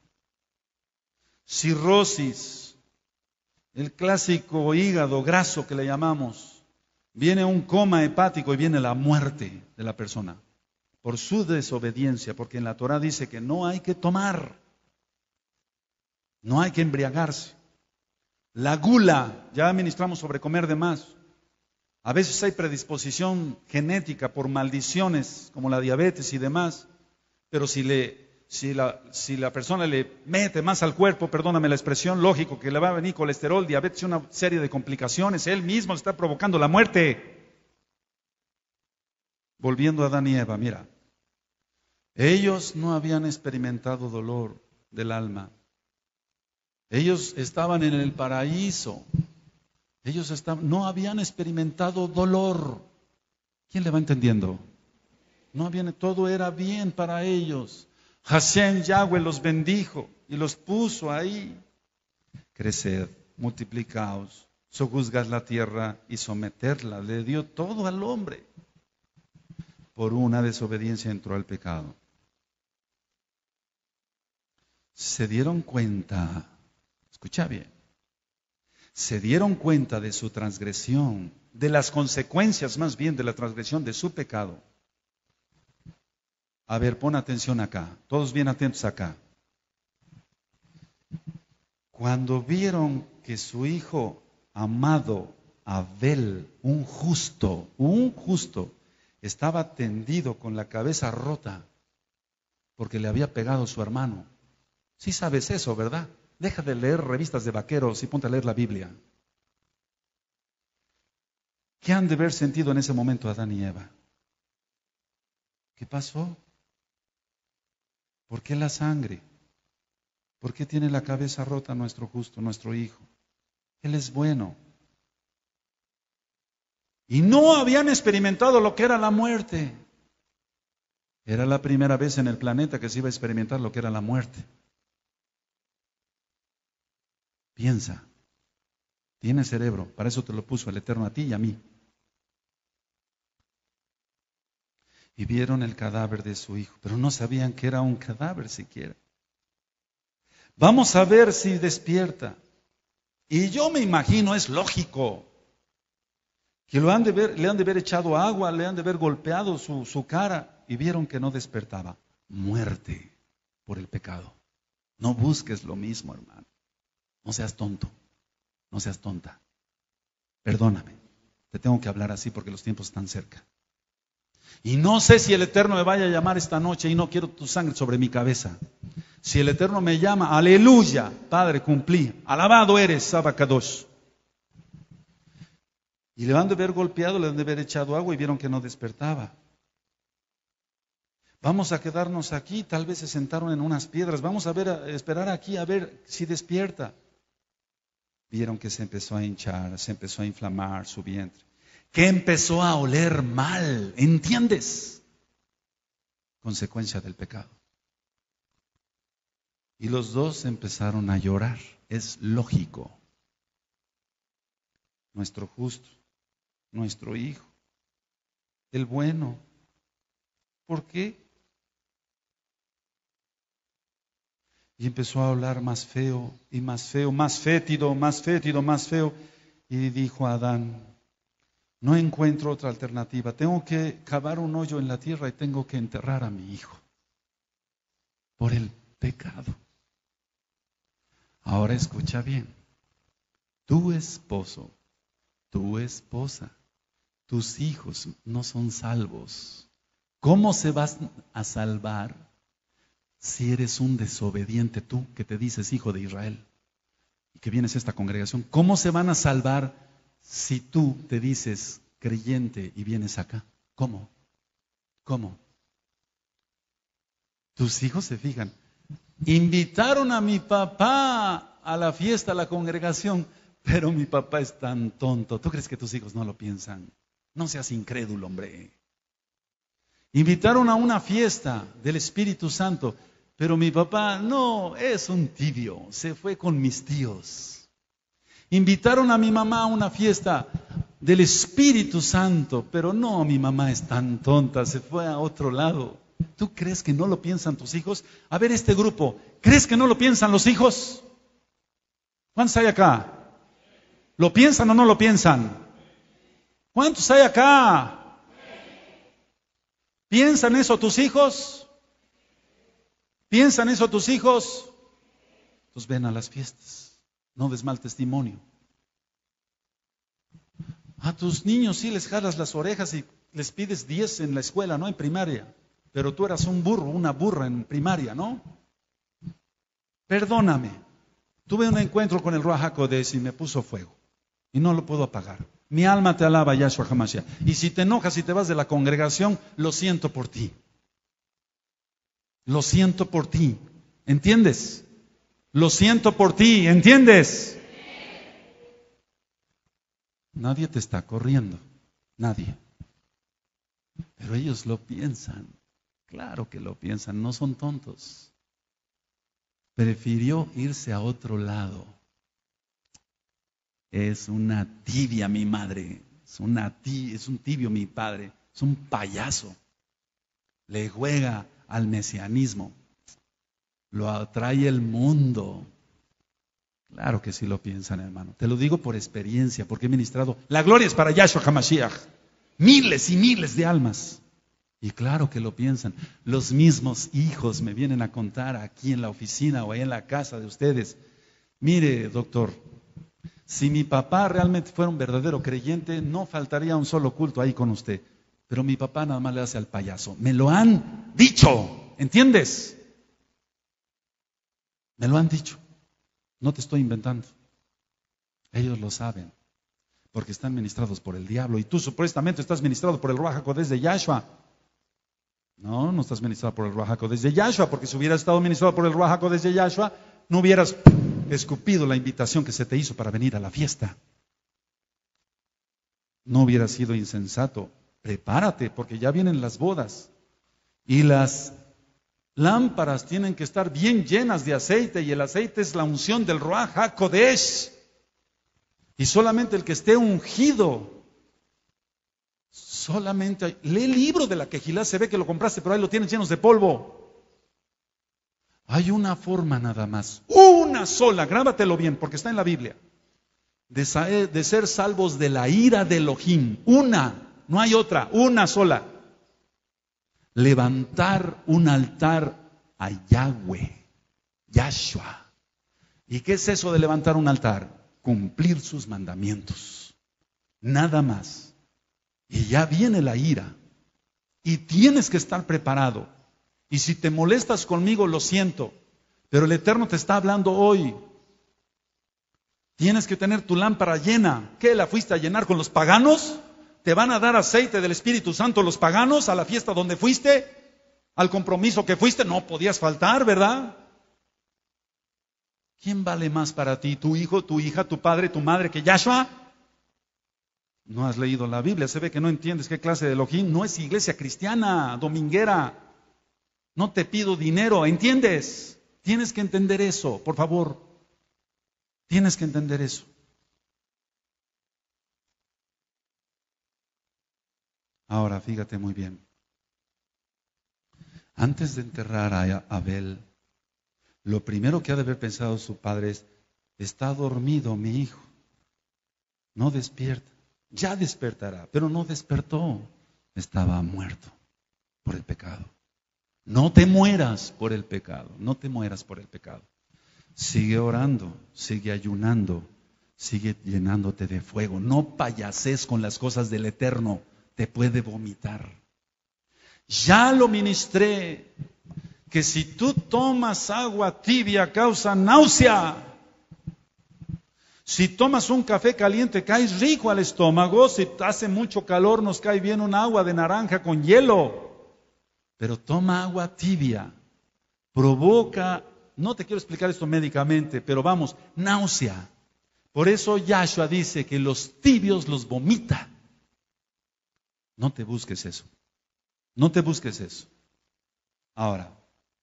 Cirrosis, el clásico hígado graso que le llamamos. Viene un coma hepático y viene la muerte de la persona por su desobediencia, porque en la Torah dice que no hay que tomar, no hay que embriagarse. La gula, ya ministramos sobre comer de más. A veces hay predisposición genética por maldiciones como la diabetes y demás, pero si la persona le mete más al cuerpo, perdóname la expresión, lógico que le va a venir colesterol, diabetes y una serie de complicaciones, él mismo está provocando la muerte. Volviendo a Adán y Eva, mira, ellos no habían experimentado dolor del alma. Ellos estaban en el paraíso. No habían experimentado dolor. ¿Quién le va entendiendo? Todo era bien para ellos. Hashem, Yahweh, los bendijo y los puso ahí. Creced, multiplicaos, sojuzgad la tierra y someterla. Le dio todo al hombre. Por una desobediencia entró al pecado. Se dieron cuenta, escucha bien, se dieron cuenta de su transgresión, de las consecuencias más bien de la transgresión de su pecado. A ver, pon atención acá, todos bien atentos acá. Cuando vieron que su hijo amado, Abel, un justo, estaba tendido con la cabeza rota porque le había pegado a su hermano. Sí sabes eso, ¿verdad? Deja de leer revistas de vaqueros y ponte a leer la Biblia. ¿Qué han de haber sentido en ese momento Adán y Eva? ¿Qué pasó? ¿Por qué la sangre? ¿Por qué tiene la cabeza rota nuestro justo, nuestro hijo? Él es bueno. Y no habían experimentado lo que era la muerte. Era la primera vez en el planeta que se iba a experimentar lo que era la muerte. Piensa, tienes cerebro, para eso te lo puso el Eterno a ti y a mí. Y vieron el cadáver de su hijo, pero no sabían que era un cadáver siquiera. Vamos a ver si despierta. Y yo me imagino, es lógico, que le han de haber echado agua, le han de haber golpeado su cara, y vieron que no despertaba. Muerte por el pecado. No busques lo mismo, hermano. No seas tonto, no seas tonta. Perdóname, te tengo que hablar así porque los tiempos están cerca. Y no sé si el Eterno me vaya a llamar esta noche y no quiero tu sangre sobre mi cabeza. Si el Eterno me llama, aleluya, Padre, cumplí. Alabado eres, Abacadosh. Y le han de haber golpeado, le han de haber echado agua y vieron que no despertaba. Vamos a quedarnos aquí, tal vez se sentaron en unas piedras. Vamos a esperar aquí a ver si despierta. Vieron que se empezó a hinchar, se empezó a inflamar su vientre. Que empezó a oler mal, ¿entiendes? Consecuencia del pecado. Y los dos empezaron a llorar. Es lógico. Nuestro justo, nuestro hijo, el bueno. ¿Por qué? Y empezó a hablar más feo y más feo, más fétido, más fétido, más feo. Y dijo a Adán, no encuentro otra alternativa. Tengo que cavar un hoyo en la tierra y tengo que enterrar a mi hijo. Por el pecado. Ahora escucha bien. Tu esposo, tu esposa, tus hijos no son salvos. ¿Cómo se van a salvar si eres un desobediente tú que te dices hijo de Israel y que vienes a esta congregación? ¿Cómo se van a salvar si tú te dices creyente y vienes acá? ¿Cómo? ¿Cómo? Tus hijos se fijan. Invitaron a mi papá a la fiesta, a la congregación, pero mi papá es tan tonto. ¿Tú crees que tus hijos no lo piensan? No seas incrédulo, hombre. Invitaron a una fiesta del Espíritu Santo, pero mi papá no, es un tibio, se fue con mis tíos. Invitaron a mi mamá a una fiesta del Espíritu Santo, pero no, mi mamá es tan tonta, se fue a otro lado. ¿Tú crees que no lo piensan tus hijos? A ver este grupo, ¿crees que no lo piensan los hijos? ¿Cuántos hay acá? ¿Lo piensan o no lo piensan? ¿Cuántos hay acá? ¿Piensan eso tus hijos? ¿Piensan eso tus hijos? Entonces ven a las fiestas, no des mal testimonio. A tus niños sí les jalas las orejas y les pides 10 en la escuela, no en primaria. Pero tú eras un burro, una burra en primaria, ¿no? Perdóname. Tuve un encuentro con el Ruach HaKodesh y me puso fuego. Y no lo puedo apagar. Mi alma te alaba, Yahshua HaMashiach. Y si te enojas y te vas de la congregación, lo siento por ti. Lo siento por ti. ¿Entiendes? Lo siento por ti. ¿Entiendes? Nadie te está corriendo. Nadie. Pero ellos lo piensan. Claro que lo piensan. No son tontos. Prefirió irse a otro lado. Es una tibia mi madre, es un tibio mi padre, es un payaso. Le juega al mesianismo, lo atrae el mundo. Claro que sí lo piensan, hermano. Te lo digo por experiencia, porque he ministrado. La gloria es para Yahshua HaMashiach. Miles y miles de almas. Y claro que lo piensan. Los mismos hijos me vienen a contar aquí en la oficina o ahí en la casa de ustedes. Mire, doctor, si mi papá realmente fuera un verdadero creyente, no faltaría un solo culto ahí con usted. Pero mi papá nada más le hace al payaso. Me lo han dicho, ¿entiendes? Me lo han dicho. No te estoy inventando. Ellos lo saben, porque están ministrados por el diablo. Y tú supuestamente estás ministrado por el Ruach HaKodesh de Yahshua. No, no estás ministrado por el Ruach HaKodesh de Yahshua, porque si hubieras estado ministrado por el Ruach HaKodesh de Yahshua, no hubieras escupido la invitación que se te hizo para venir a la fiesta. No hubieras sido insensato. Prepárate, porque ya vienen las bodas. Y las lámparas tienen que estar bien llenas de aceite, y el aceite es la unción del Ruach HaKodesh. Y solamente el que esté ungido, solamente, lee el libro de la Quejilá, se ve que lo compraste, pero ahí lo tienes llenos de polvo. Hay una forma nada más, una sola, grábatelo bien, porque está en la Biblia, de ser salvos de la ira de Elohim. Una, no hay otra, una sola. Levantar un altar a Yahweh, Yahshua. ¿Y qué es eso de levantar un altar? Cumplir sus mandamientos. Nada más. Y ya viene la ira. Y tienes que estar preparado. Y si te molestas conmigo, lo siento. Pero el Eterno te está hablando hoy. Tienes que tener tu lámpara llena. ¿Qué? ¿La fuiste a llenar con los paganos? ¿Te van a dar aceite del Espíritu Santo los paganos a la fiesta donde fuiste? ¿Al compromiso que fuiste? No podías faltar, ¿verdad? ¿Quién vale más para ti? ¿Tu hijo, tu hija, tu padre, tu madre que Yahshua? No has leído la Biblia, se ve que no entiendes qué clase de Elohim. No es iglesia cristiana, dominguera. No te pido dinero, ¿entiendes? Tienes que entender eso, por favor. Tienes que entender eso. Ahora, fíjate muy bien. Antes de enterrar a Abel, lo primero que ha de haber pensado su padre es: está dormido mi hijo, no despierta. Ya despertará, pero no despertó. Estaba muerto por el pecado. No te mueras por el pecado, no te mueras por el pecado. Sigue orando, sigue ayunando, sigue llenándote de fuego. No payases con las cosas del Eterno, te puede vomitar. Ya lo ministré, que si tú tomas agua tibia causa náusea. Si tomas un café caliente caes rico al estómago. Si hace mucho calor nos cae bien un agua de naranja con hielo. Pero toma agua tibia, provoca, no te quiero explicar esto médicamente, pero vamos, náusea. Por eso Yahshua dice que los tibios los vomita. No te busques eso, no te busques eso. Ahora,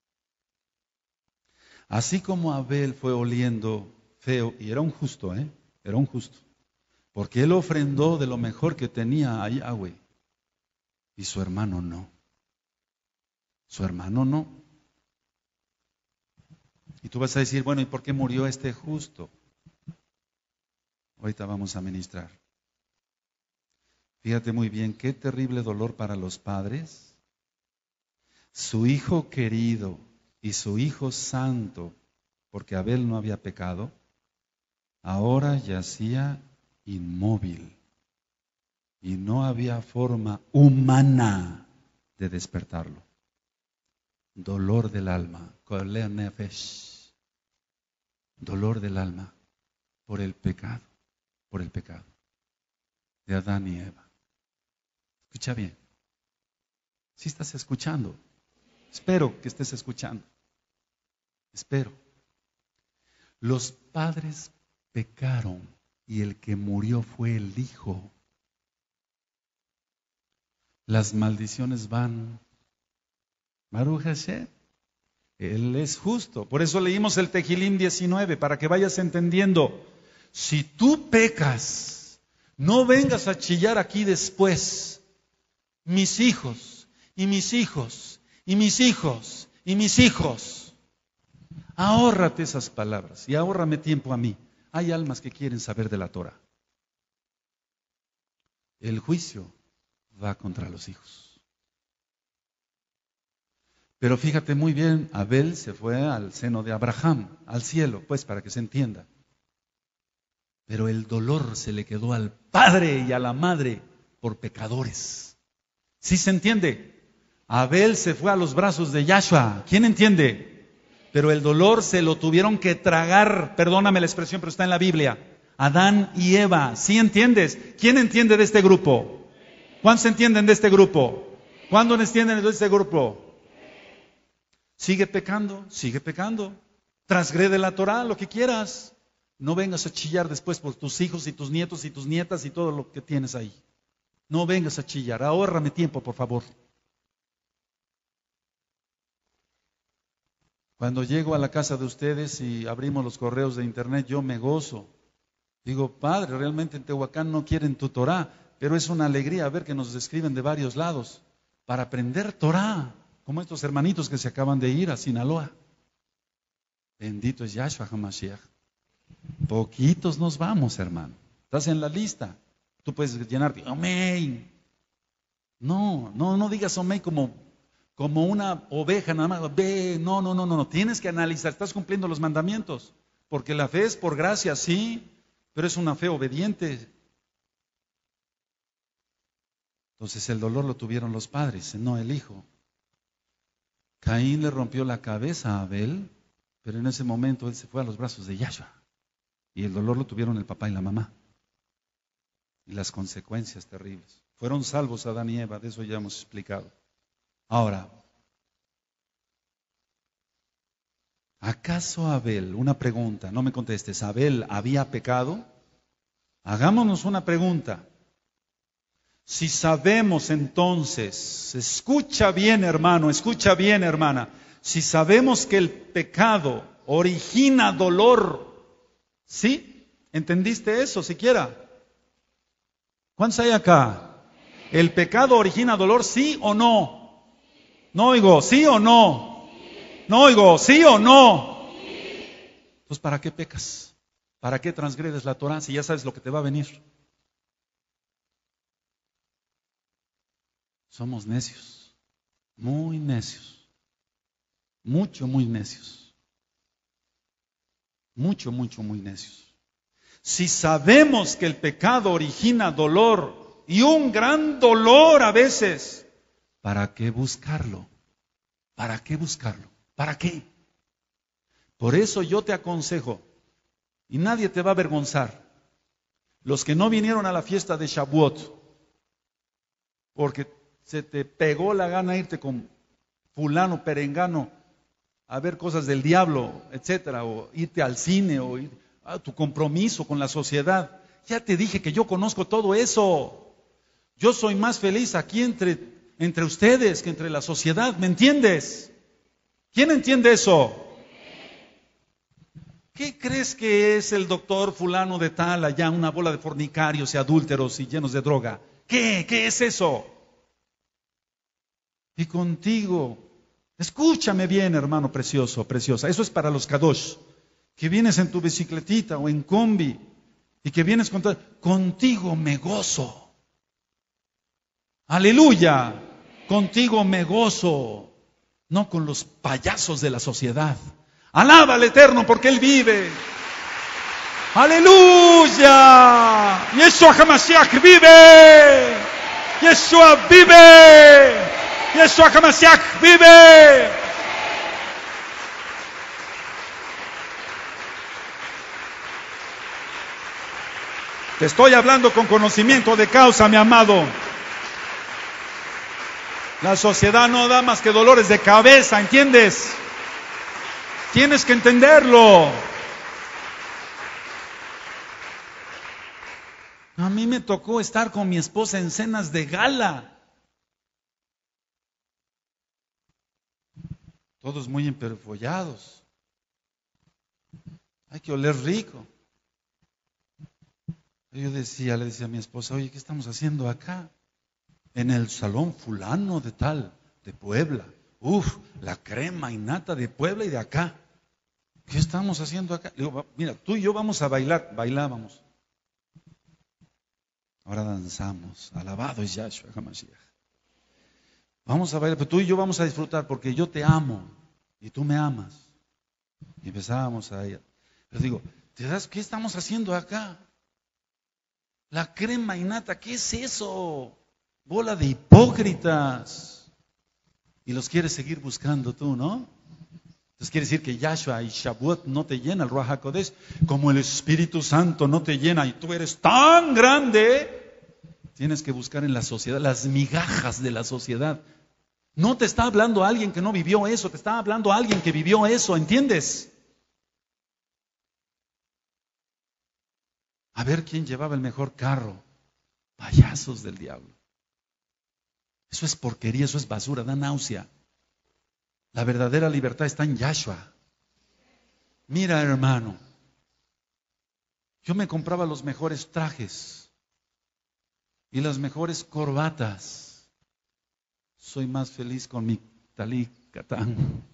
así como Abel fue oliendo feo, y era un justo, era un justo, porque él ofrendó de lo mejor que tenía a Yahweh, y su hermano no. Su hermano no. Y tú vas a decir, bueno, ¿y por qué murió este justo? Ahorita vamos a ministrar. Fíjate muy bien, qué terrible dolor para los padres. Su hijo querido y su hijo santo, porque Abel no había pecado, ahora yacía inmóvil. Y no había forma humana de despertarlo. Dolor del alma, dolor del alma por el pecado de Adán y Eva. Escucha bien. Si estás escuchando, espero que estés escuchando. Espero. Los padres pecaron y el que murió fue el hijo. Las maldiciones van. Baruch Hashem, Él es justo. Por eso leímos el Tehilim 19, para que vayas entendiendo. Si tú pecas, no vengas a chillar aquí después. Mis hijos, y mis hijos, y mis hijos, y mis hijos. Ahórrate esas palabras y ahórrame tiempo a mí. Hay almas que quieren saber de la Torah. El juicio va contra los hijos. Pero fíjate muy bien, Abel se fue al seno de Abraham, al cielo, pues para que se entienda. Pero el dolor se le quedó al padre y a la madre por pecadores. ¿Sí se entiende? Abel se fue a los brazos de Yahshua. ¿Quién entiende? Pero el dolor se lo tuvieron que tragar, perdóname la expresión, pero está en la Biblia. Adán y Eva. ¿Sí entiendes? ¿Quién entiende de este grupo? ¿Cuántos entienden de este grupo? ¿Cuántos entienden de este grupo? Sigue pecando, Transgrede la Torah, lo que quieras. No vengas a chillar después por tus hijos y tus nietos y tus nietas y todo lo que tienes ahí. No vengas a chillar, ahórrame tiempo, por favor. Cuando llego a la casa de ustedes y abrimos los correos de internet, yo me gozo. Digo, Padre, realmente en Tehuacán no quieren tu Torah, pero es una alegría ver que nos escriben de varios lados para aprender Torah, como estos hermanitos que se acaban de ir a Sinaloa. Bendito es Yahshua HaMashiach. Poquitos nos vamos, hermano. Estás en la lista. Tú puedes llenarte, amén. No digas amén como una oveja nada más. Ve, no. Tienes que analizar, estás cumpliendo los mandamientos. Porque la fe es por gracia, sí, pero es una fe obediente. Entonces el dolor lo tuvieron los padres, no el hijo. Caín le rompió la cabeza a Abel, pero en ese momento él se fue a los brazos de Yahshua. Y el dolor lo tuvieron el papá y la mamá. Y las consecuencias terribles. Fueron salvos Adán y Eva, de eso ya hemos explicado. Ahora, ¿acaso Abel, una pregunta, no me contestes, ¿Abel había pecado? Hagámonos una pregunta. Si sabemos entonces, escucha bien hermano, escucha bien hermana, si sabemos que el pecado origina dolor, ¿sí? ¿Entendiste eso siquiera? ¿Cuántos hay acá? ¿El pecado origina dolor, sí o no? No oigo, ¿sí o no? No oigo, ¿sí o no? Entonces, ¿para qué pecas? ¿Para qué transgredes la Torah si ya sabes lo que te va a venir? Somos necios, muy necios, muy necios, muy necios. Si sabemos que el pecado origina dolor y un gran dolor a veces, ¿para qué buscarlo? ¿Para qué buscarlo? ¿Para qué? Por eso yo te aconsejo, y nadie te va a avergonzar, los que no vinieron a la fiesta de Shavuot, porque se te pegó la gana irte con fulano, perengano, a ver cosas del diablo, etcétera, o irte al cine, o ir a tu compromiso con la sociedad. Ya te dije que yo conozco todo eso. Yo soy más feliz aquí entre ustedes que entre la sociedad, ¿me entiendes? ¿Quién entiende eso? ¿Qué crees que es el doctor fulano de tal allá, una bola de fornicarios y adúlteros y llenos de droga? ¿Qué es eso? Y contigo, escúchame bien, hermano precioso, preciosa, eso es para los kadosh, que vienes en tu bicicletita o en combi y que vienes contigo me gozo. Aleluya, contigo me gozo, no con los payasos de la sociedad. Alaba al Eterno porque Él vive. Aleluya, Yeshua HaMashiach vive, Yeshua vive. Yeshua HaMashiach vive. Te estoy hablando con conocimiento de causa, mi amado. La sociedad no da más que dolores de cabeza, ¿entiendes? Tienes que entenderlo. A mí me tocó estar con mi esposa en cenas de gala. Todos muy emperfollados. Hay que oler rico. Yo le decía a mi esposa, oye, ¿qué estamos haciendo acá? En el salón fulano de tal, de Puebla. La crema y nata de Puebla y de acá. ¿Qué estamos haciendo acá? Le digo, mira, tú y yo vamos a bailar. Bailábamos. Ahora danzamos. Alabado es Yahshua HaMashiach. Vamos a bailar, pero tú y yo vamos a disfrutar porque yo te amo y tú me amas. Y empezábamos a ir. Pero digo, ¿te das qué estamos haciendo acá? La crema y nata, ¿qué es eso? Bola de hipócritas. Y los quieres seguir buscando tú, ¿no? Entonces quiere decir que Yahshua y Shavuot no te llena, el Ruach HaKodesh, como el Espíritu Santo no te llena y tú eres tan grande. Tienes que buscar en la sociedad las migajas de la sociedad. No te está hablando alguien que no vivió eso, te está hablando alguien que vivió eso, ¿entiendes? a ver quién llevaba el mejor carro. Payasos del diablo. Eso es porquería, eso es basura, da náusea. La verdadera libertad está en Yahshua. Mira, hermano, yo me compraba los mejores trajes y las mejores corbatas. Soy más feliz con mi talí catán.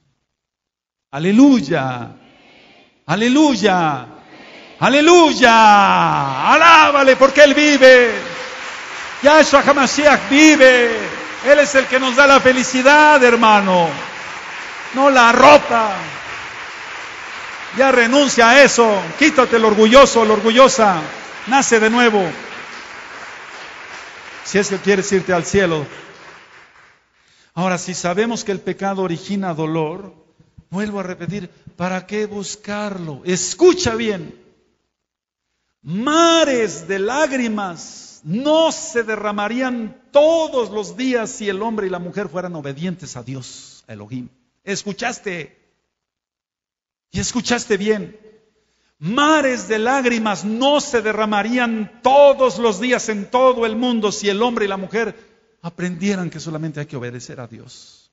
¡Aleluya! ¡Aleluya! ¡Aleluya! ¡Alábale porque Él vive! Yahshua HaMashiach vive. Él es el que nos da la felicidad, hermano. No la ropa. Ya renuncia a eso. Quítate el orgulloso, la orgullosa. Nace de nuevo. Si es que quieres irte al cielo. Ahora, si sabemos que el pecado origina dolor, vuelvo a repetir, ¿para qué buscarlo? Escucha bien. Mares de lágrimas no se derramarían todos los días si el hombre y la mujer fueran obedientes a Dios, a Elohim. ¿Escuchaste? Y escuchaste bien. Mares de lágrimas no se derramarían todos los días en todo el mundo si el hombre y la mujer aprendieran que solamente hay que obedecer a Dios.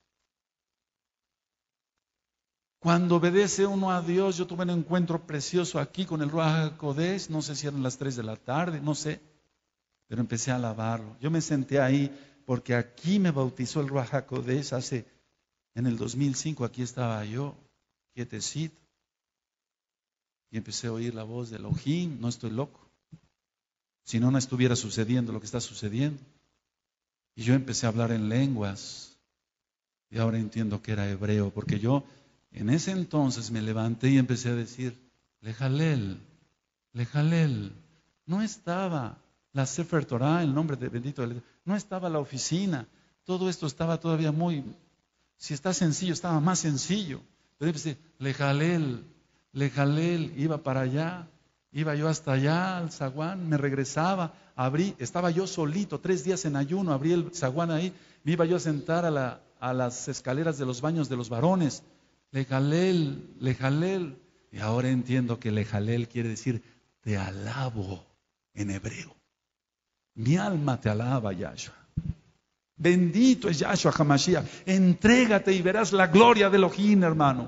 Cuando obedece uno a Dios, yo tuve un encuentro precioso aquí con el Ruach HaKodesh, no sé si eran las 3 de la tarde, no sé, pero empecé a alabarlo. Yo me senté ahí porque aquí me bautizó el Ruach HaKodesh en el 2005, aquí estaba yo, quietecito, y empecé a oír la voz de Elohim, no estoy loco, si no, no estuviera sucediendo lo que está sucediendo. Y yo empecé a hablar en lenguas, y ahora entiendo que era hebreo, porque yo en ese entonces me levanté y empecé a decir, Lejalel, Lejalel. No estaba la Sefer Torah, el nombre de bendito, no estaba la oficina. Todo esto estaba todavía muy, si está sencillo, estaba más sencillo. Pero empecé, Lejalel, Lejalel, iba para allá, iba yo hasta allá al zaguán, me regresaba, estaba yo solito, 3 días en ayuno, abrí el zaguán ahí, me iba yo a sentar a las escaleras de los baños de los varones. Lejalel, Lejalel. Y ahora entiendo que Lejalel quiere decir te alabo en hebreo. Mi alma te alaba, Yahshua. Bendito es Yahshua HaMashiach. Entrégate y verás la gloria de Elohim, hermano.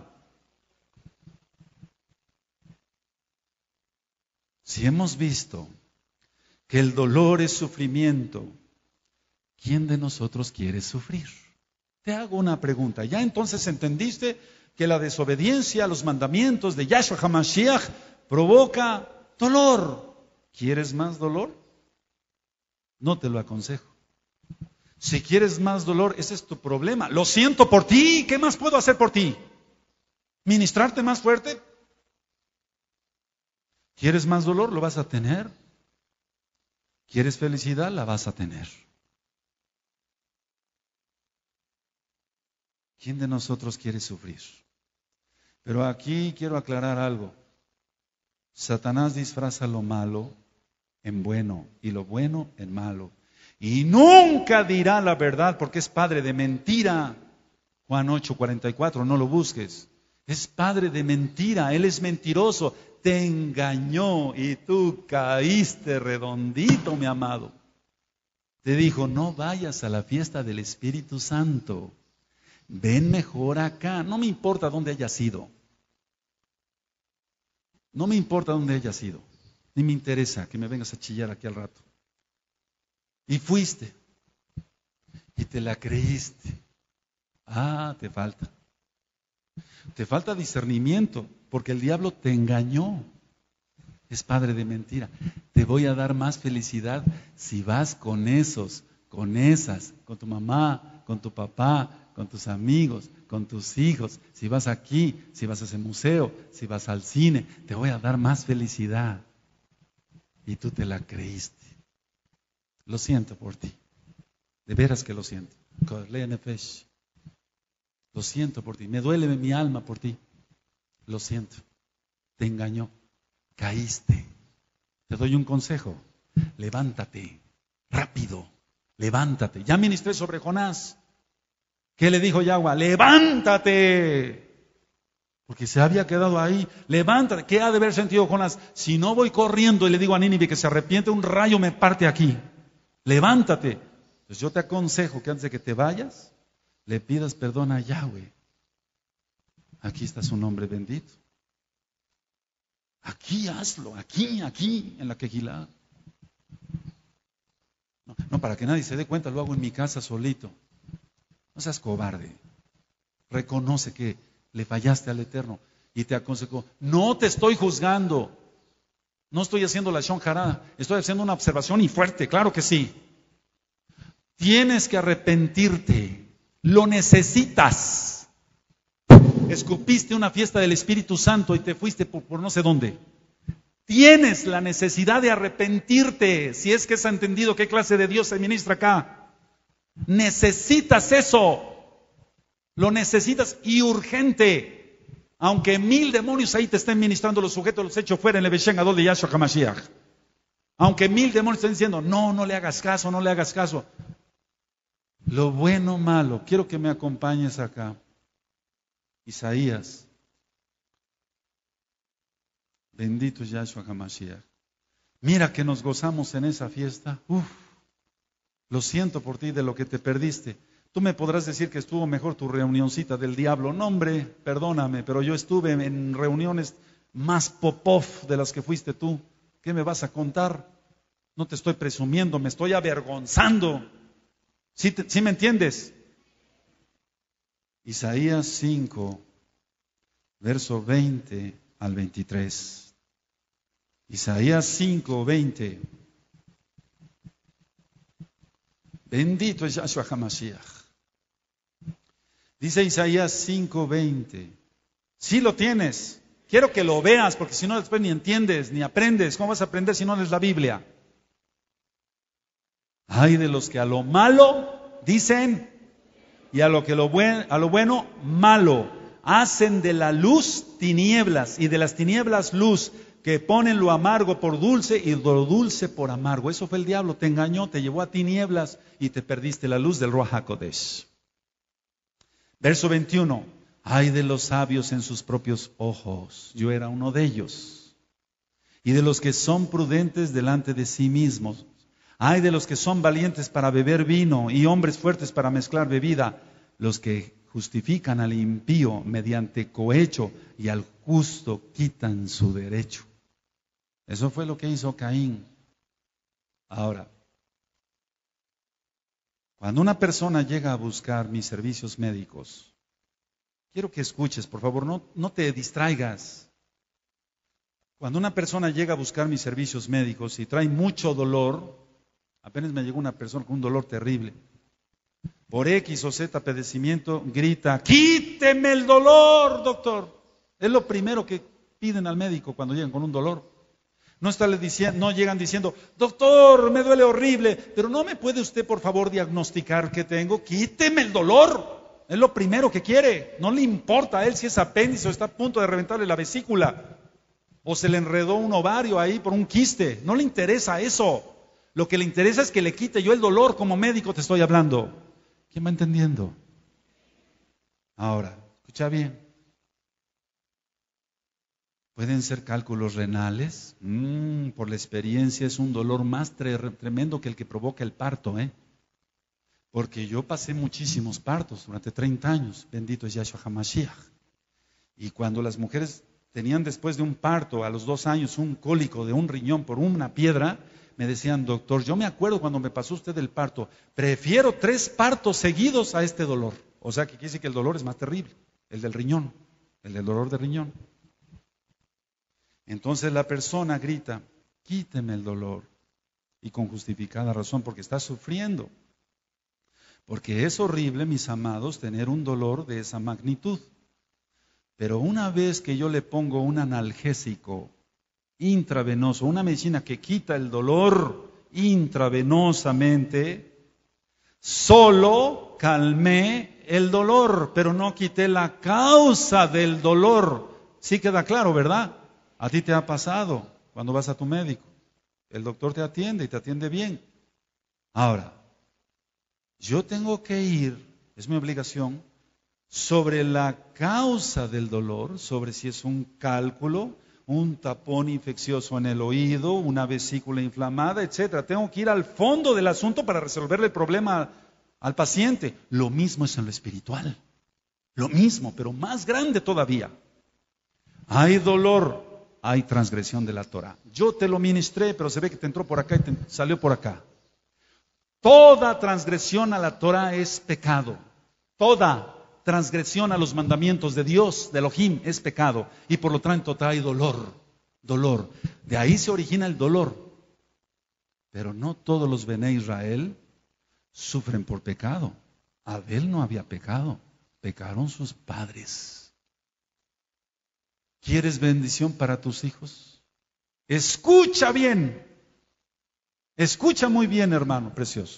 Si hemos visto que el dolor es sufrimiento, ¿quién de nosotros quiere sufrir? Te hago una pregunta. ¿Ya entonces entendiste que la desobediencia a los mandamientos de Yahshua HaMashiach provoca dolor? ¿Quieres más dolor? No te lo aconsejo. Si quieres más dolor, ese es tu problema. Lo siento por ti, ¿qué más puedo hacer por ti? ¿Ministrarte más fuerte? ¿Quieres más dolor? Lo vas a tener. ¿Quieres felicidad? La vas a tener. ¿Quién de nosotros quiere sufrir? Pero aquí quiero aclarar algo. Satanás disfraza lo malo en bueno y lo bueno en malo. Y nunca dirá la verdad porque es padre de mentira. Juan 8:44, no lo busques. Es padre de mentira, él es mentiroso. Te engañó y tú caíste redondito, mi amado. Te dijo, no vayas a la fiesta del Espíritu Santo. Ven mejor acá. No me importa dónde hayas ido. No me importa dónde hayas ido. Ni me interesa que me vengas a chillar aquí al rato. Y fuiste. Y te la creíste. Ah, te falta. Te falta discernimiento, porque el diablo te engañó. Es padre de mentira. Te voy a dar más felicidad si vas con esos, con esas, con tu mamá, con tu papá, con tus amigos, con tus hijos. Si vas aquí, si vas a ese museo, si vas al cine, te voy a dar más felicidad. Y tú te la creíste. Lo siento por ti. De veras que lo siento. Lo siento por ti. Me duele mi alma por ti. Lo siento. Te engañó. Caíste. Te doy un consejo. Levántate. Rápido. Levántate. Ya ministré sobre Jonás. ¿Qué le dijo Yahweh? Levántate. Porque se había quedado ahí. Levántate. ¿Qué ha de haber sentido Jonás? Si no voy corriendo y le digo a Nínive que se arrepiente, un rayo me parte aquí. Levántate. Pues yo te aconsejo que antes de que te vayas, le pidas perdón a Yahweh. Aquí está su nombre bendito. Aquí hazlo, aquí, en la Quejilá. No, para que nadie se dé cuenta, lo hago en mi casa solito. No seas cobarde. Reconoce que le fallaste al Eterno y te aconsejo. No te estoy juzgando. No estoy haciendo la Shon Hará. Estoy haciendo una observación y fuerte, claro que sí. Tienes que arrepentirte. Lo necesitas. Escupiste una fiesta del Espíritu Santo y te fuiste por no sé dónde. Tienes la necesidad de arrepentirte, si es que has entendido qué clase de Dios se ministra acá. Necesitas eso. Lo necesitas y urgente. Aunque 1000 demonios ahí te estén ministrando, los sujetos los echo fuera en el Beshen Gadol de Yahshua HaMashiach. Aunque 1000 demonios estén diciendo, no le hagas caso, no le hagas caso. Lo bueno, malo. Quiero que me acompañes acá. Isaías. Bendito es Yahshua HaMashiach. Mira que nos gozamos en esa fiesta. Lo siento por ti de lo que te perdiste. Tú me podrás decir que estuvo mejor tu reunioncita del diablo. No, hombre, perdóname, pero yo estuve en reuniones más popov de las que fuiste tú. ¿Qué me vas a contar? No te estoy presumiendo, me estoy avergonzando. ¿Sí me entiendes? Isaías 5, verso 20 al 23. Isaías 5, 20. Bendito es Yahshua HaMashiach. Dice Isaías 5, 20. Sí lo tienes. Quiero que lo veas, porque si no después ni entiendes, ni aprendes. ¿Cómo vas a aprender si no lees la Biblia? Ay de los que a lo malo dicen, y a lo bueno, malo. Hacen de la luz tinieblas, y de las tinieblas luz, que ponen lo amargo por dulce y lo dulce por amargo. Eso fue el diablo, te engañó, te llevó a tinieblas y te perdiste la luz del Ruach HaKodesh. Verso 21. Ay de los sabios en sus propios ojos. Yo era uno de ellos. Y de los que son prudentes delante de sí mismos. Ay de los que son valientes para beber vino y hombres fuertes para mezclar bebida. Los que justifican al impío mediante cohecho y al justo quitan su derecho. Eso fue lo que hizo Caín. Ahora, cuando una persona llega a buscar mis servicios médicos, quiero que escuches, por favor, no te distraigas. Cuando una persona llega a buscar mis servicios médicos y trae mucho dolor, apenas me llegó una persona con un dolor terrible, por X o Z padecimiento, grita, quíteme el dolor, doctor. Es lo primero que piden al médico cuando llegan con un dolor. No llegan diciendo, doctor, me duele horrible, pero no me puede usted por favor diagnosticar qué tengo, quíteme el dolor. Es lo primero que quiere. No le importa a él si es apéndice o está a punto de reventarle la vesícula o se le enredó un ovario ahí por un quiste. No le interesa eso. Lo que le interesa es que le quite yo el dolor. Como médico te estoy hablando. ¿Quién va entendiendo? Ahora, escucha bien. Pueden ser cálculos renales. Por la experiencia es un dolor más tremendo que el que provoca el parto, Porque yo pasé muchísimos partos durante 30 años. Bendito es Yahshua HaMashiach. Y cuando las mujeres tenían después de un parto, a los 2 años, un cólico de un riñón por una piedra, me decían, doctor, yo me acuerdo cuando me pasó usted el parto, prefiero 3 partos seguidos a este dolor. O sea, que quiere decir que el dolor es más terrible, el del riñón, el del dolor de riñón. Entonces la persona grita, quíteme el dolor. Y con justificada razón, porque está sufriendo. Porque es horrible, mis amados, tener un dolor de esa magnitud. Pero una vez que yo le pongo un analgésico intravenoso, una medicina que quita el dolor intravenosamente, solo calmé el dolor, pero no quité la causa del dolor. Sí queda claro, ¿verdad? A ti te ha pasado cuando vas a tu médico. El doctor te atiende y te atiende bien. Ahora, yo tengo que ir, es mi obligación, sobre la causa del dolor, sobre si es un cálculo, un tapón infeccioso en el oído, una vesícula inflamada, etcétera. Tengo que ir al fondo del asunto para resolverle el problema al paciente. Lo mismo es en lo espiritual. Lo mismo, pero más grande todavía. Hay dolor, hay transgresión de la Torah. Yo te lo ministré, pero se ve que te entró por acá y te salió por acá. Toda transgresión a la Torah es pecado. Toda transgresión a los mandamientos de Dios, de Elohim, es pecado. Y por lo tanto trae dolor. Dolor. De ahí se origina el dolor. Pero no todos los Bené Israel sufren por pecado. Abel no había pecado. Pecaron sus padres. ¿Quieres bendición para tus hijos? Escucha bien. Escucha muy bien, hermano precioso.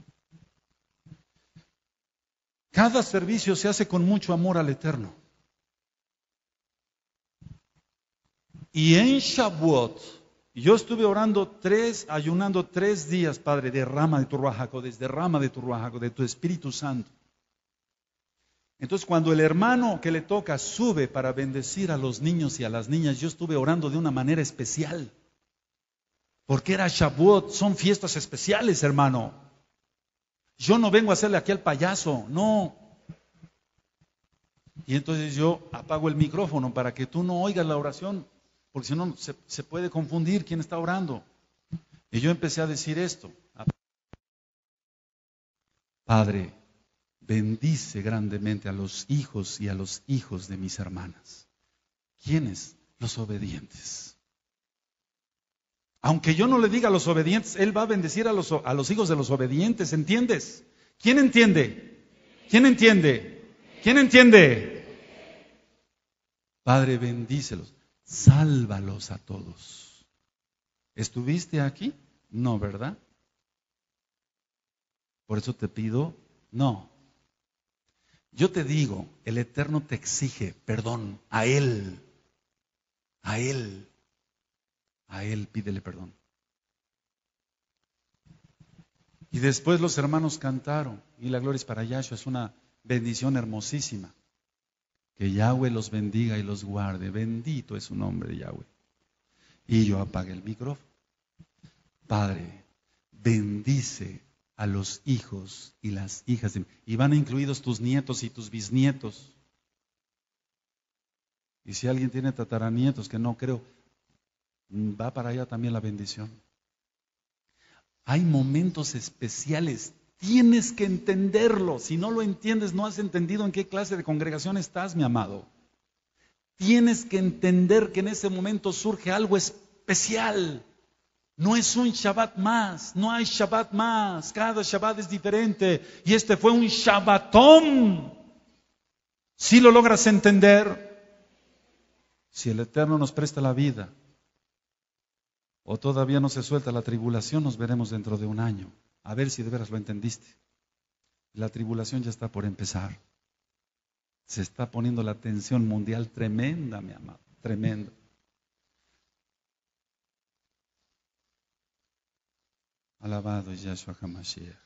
Cada servicio se hace con mucho amor al Eterno. Y en Shavuot, yo estuve ayunando 3 días, Padre, derrama de tu Ruach HaKodesh, derrama de tu Ruach HaKodesh, de tu Espíritu Santo. Entonces, cuando el hermano que le toca sube para bendecir a los niños y a las niñas, yo estuve orando de una manera especial. Porque era Shavuot, son fiestas especiales, hermano. Yo no vengo a hacerle aquí al payaso, no. Y entonces yo apago el micrófono para que tú no oigas la oración, porque si no se puede confundir quién está orando. Y yo empecé a decir esto. Padre, bendice grandemente a los hijos y a los hijos de mis hermanas. ¿Quiénes? Los obedientes. Aunque yo no le diga a los obedientes, Él va a bendecir a los hijos de los obedientes, ¿entiendes? ¿Quién entiende? ¿Quién entiende? ¿Quién entiende? Padre, bendícelos, sálvalos a todos. ¿Estuviste aquí? No, ¿verdad? Por eso te pido, no. Yo te digo, el Eterno te exige perdón a Él. A Él. A Él pídele perdón. Y después los hermanos cantaron, y la gloria es para Yahshua, es una bendición hermosísima. Que Yahweh los bendiga y los guarde. Bendito es su nombre de Yahweh. Y yo apagué el micrófono. Padre, bendice a los hijos y las hijas y van incluidos tus nietos y tus bisnietos. Y si alguien tiene tataranietos, que no creo, va para allá también la bendición. Hay momentos especiales, tienes que entenderlo. Si no lo entiendes, no has entendido en qué clase de congregación estás, mi amado. Tienes que entender que en ese momento surge algo especial. No es un Shabbat más, no hay Shabbat más, cada Shabbat es diferente. Y este fue un Shabbatón. Si lo logras entender, si el Eterno nos presta la vida, o todavía no se suelta la tribulación, nos veremos dentro de un año. A ver si de veras lo entendiste. La tribulación ya está por empezar. Se está poniendo la tensión mundial tremenda, mi amado, tremenda. Alabado es Yahshua HaMashiach.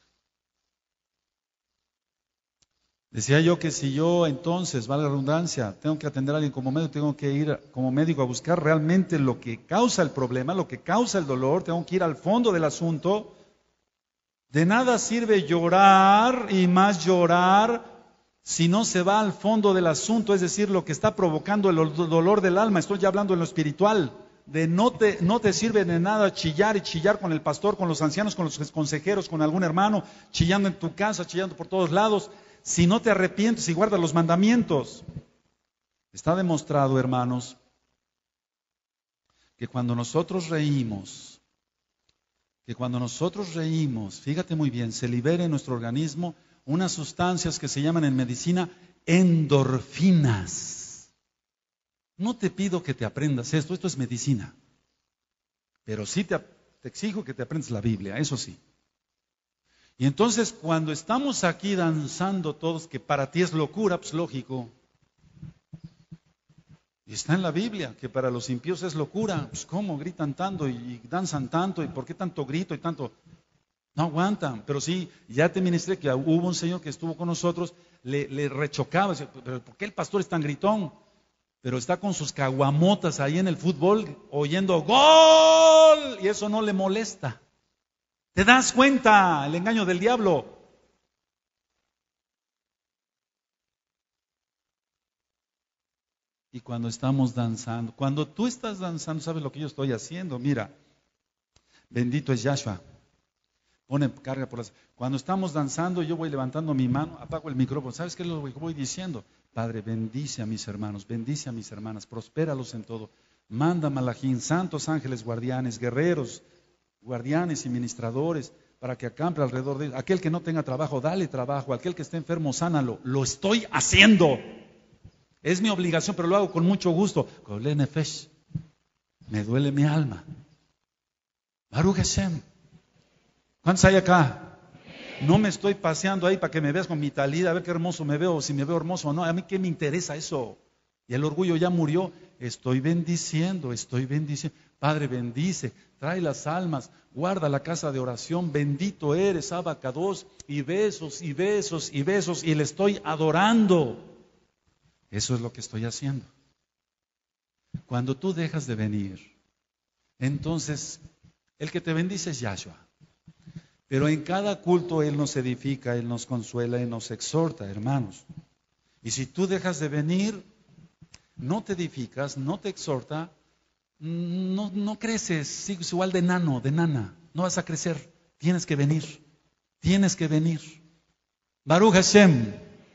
Decía yo que si yo entonces, vale la redundancia, tengo que atender a alguien como médico, tengo que ir como médico a buscar realmente lo que causa el problema, lo que causa el dolor, tengo que ir al fondo del asunto. De nada sirve llorar y más llorar si no se va al fondo del asunto, es decir, lo que está provocando el dolor del alma. Estoy ya hablando en lo espiritual. No te sirve de nada chillar y chillar con el pastor, con los ancianos, con los consejeros, con algún hermano, chillando en tu casa, chillando por todos lados, si no te arrepientes y guardas los mandamientos. Está demostrado, hermanos, que cuando nosotros reímos, fíjate muy bien, se libera en nuestro organismo unas sustancias que se llaman en medicina endorfinas. No te pido que te aprendas esto es medicina, pero sí te exijo que te aprendas la Biblia, eso sí. Y entonces cuando estamos aquí danzando todos, que para ti es locura, pues lógico. Y está en la Biblia, que para los impíos es locura. Pues ¿cómo gritan tanto y danzan tanto? ¿Y por qué tanto grito y tanto? No aguantan, pero sí, ya te ministré que hubo un señor que estuvo con nosotros, le rechocaba, decía, pero ¿por qué el pastor es tan gritón? Pero está con sus caguamotas ahí en el fútbol, oyendo ¡gol! Y eso no le molesta. ¿Te das cuenta el engaño del diablo? Y cuando estamos danzando, cuando tú estás danzando, ¿sabes lo que yo estoy haciendo? Mira, bendito es Yahshua. Pone carga por las... Cuando estamos danzando, yo voy levantando mi mano, apago el micrófono. ¿Sabes qué es lo que voy diciendo? Padre, bendice a mis hermanos, bendice a mis hermanas, prospéralos en todo. Manda malajín, santos ángeles guardianes, guerreros, guardianes y ministradores, para que acampe alrededor de ellos. Aquel que no tenga trabajo, dale trabajo. Aquel que esté enfermo, sánalo. Lo estoy haciendo. Es mi obligación, pero lo hago con mucho gusto. Me duele mi alma. Baruch Hashem. ¿Cuántos hay acá? No me estoy paseando ahí para que me veas con mi talida, a ver qué hermoso me veo, si me veo hermoso o no. A mí qué me interesa eso. Y el orgullo ya murió. Estoy bendiciendo. Padre, bendice, trae las almas, guarda la casa de oración. Bendito eres, Abacados, y besos, y besos, y besos. Y le estoy adorando. Eso es lo que estoy haciendo. Cuando tú dejas de venir, entonces el que te bendice es Yahshua. Pero en cada culto Él nos edifica, Él nos consuela y nos exhorta, hermanos. Y si tú dejas de venir, no te edificas, no te exhorta, no creces, sigues igual de nano, de nana. No vas a crecer, tienes que venir, tienes que venir. Baruch Hashem.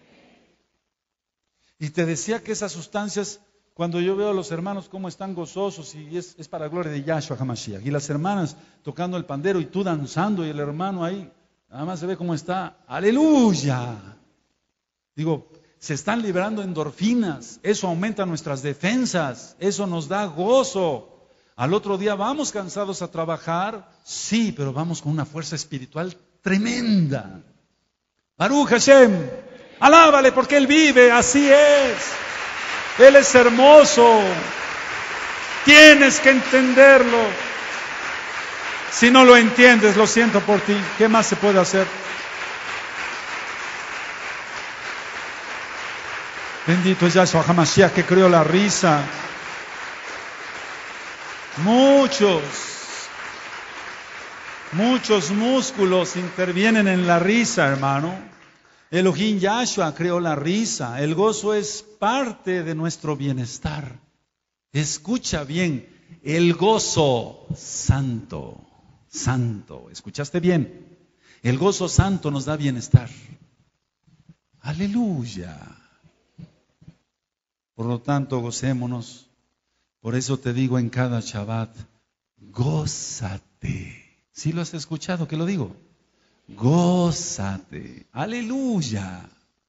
Y te decía que esas sustancias, cuando yo veo a los hermanos cómo están gozosos, y es para gloria de Yahshua HaMashiach, y las hermanas tocando el pandero y tú danzando y el hermano ahí, nada más se ve cómo está, aleluya. Digo, se están liberando endorfinas, eso aumenta nuestras defensas, eso nos da gozo. Al otro día vamos cansados a trabajar, sí, pero vamos con una fuerza espiritual tremenda. Baruch Hashem, alábale porque Él vive, así es. Él es hermoso. Tienes que entenderlo. Si no lo entiendes, lo siento por ti. ¿Qué más se puede hacer? Bendito es Yahshua HaMashiach que creó la risa. Muchos músculos intervienen en la risa, hermano. Elohim Yahshua creó la risa. El gozo es parte de nuestro bienestar. Escucha bien, el gozo santo, ¿escuchaste bien? El gozo santo nos da bienestar. Aleluya. Por lo tanto, gocémonos. Por eso te digo en cada Shabbat, gózate. ¿Sí lo has escuchado que lo digo? Gózate. Aleluya.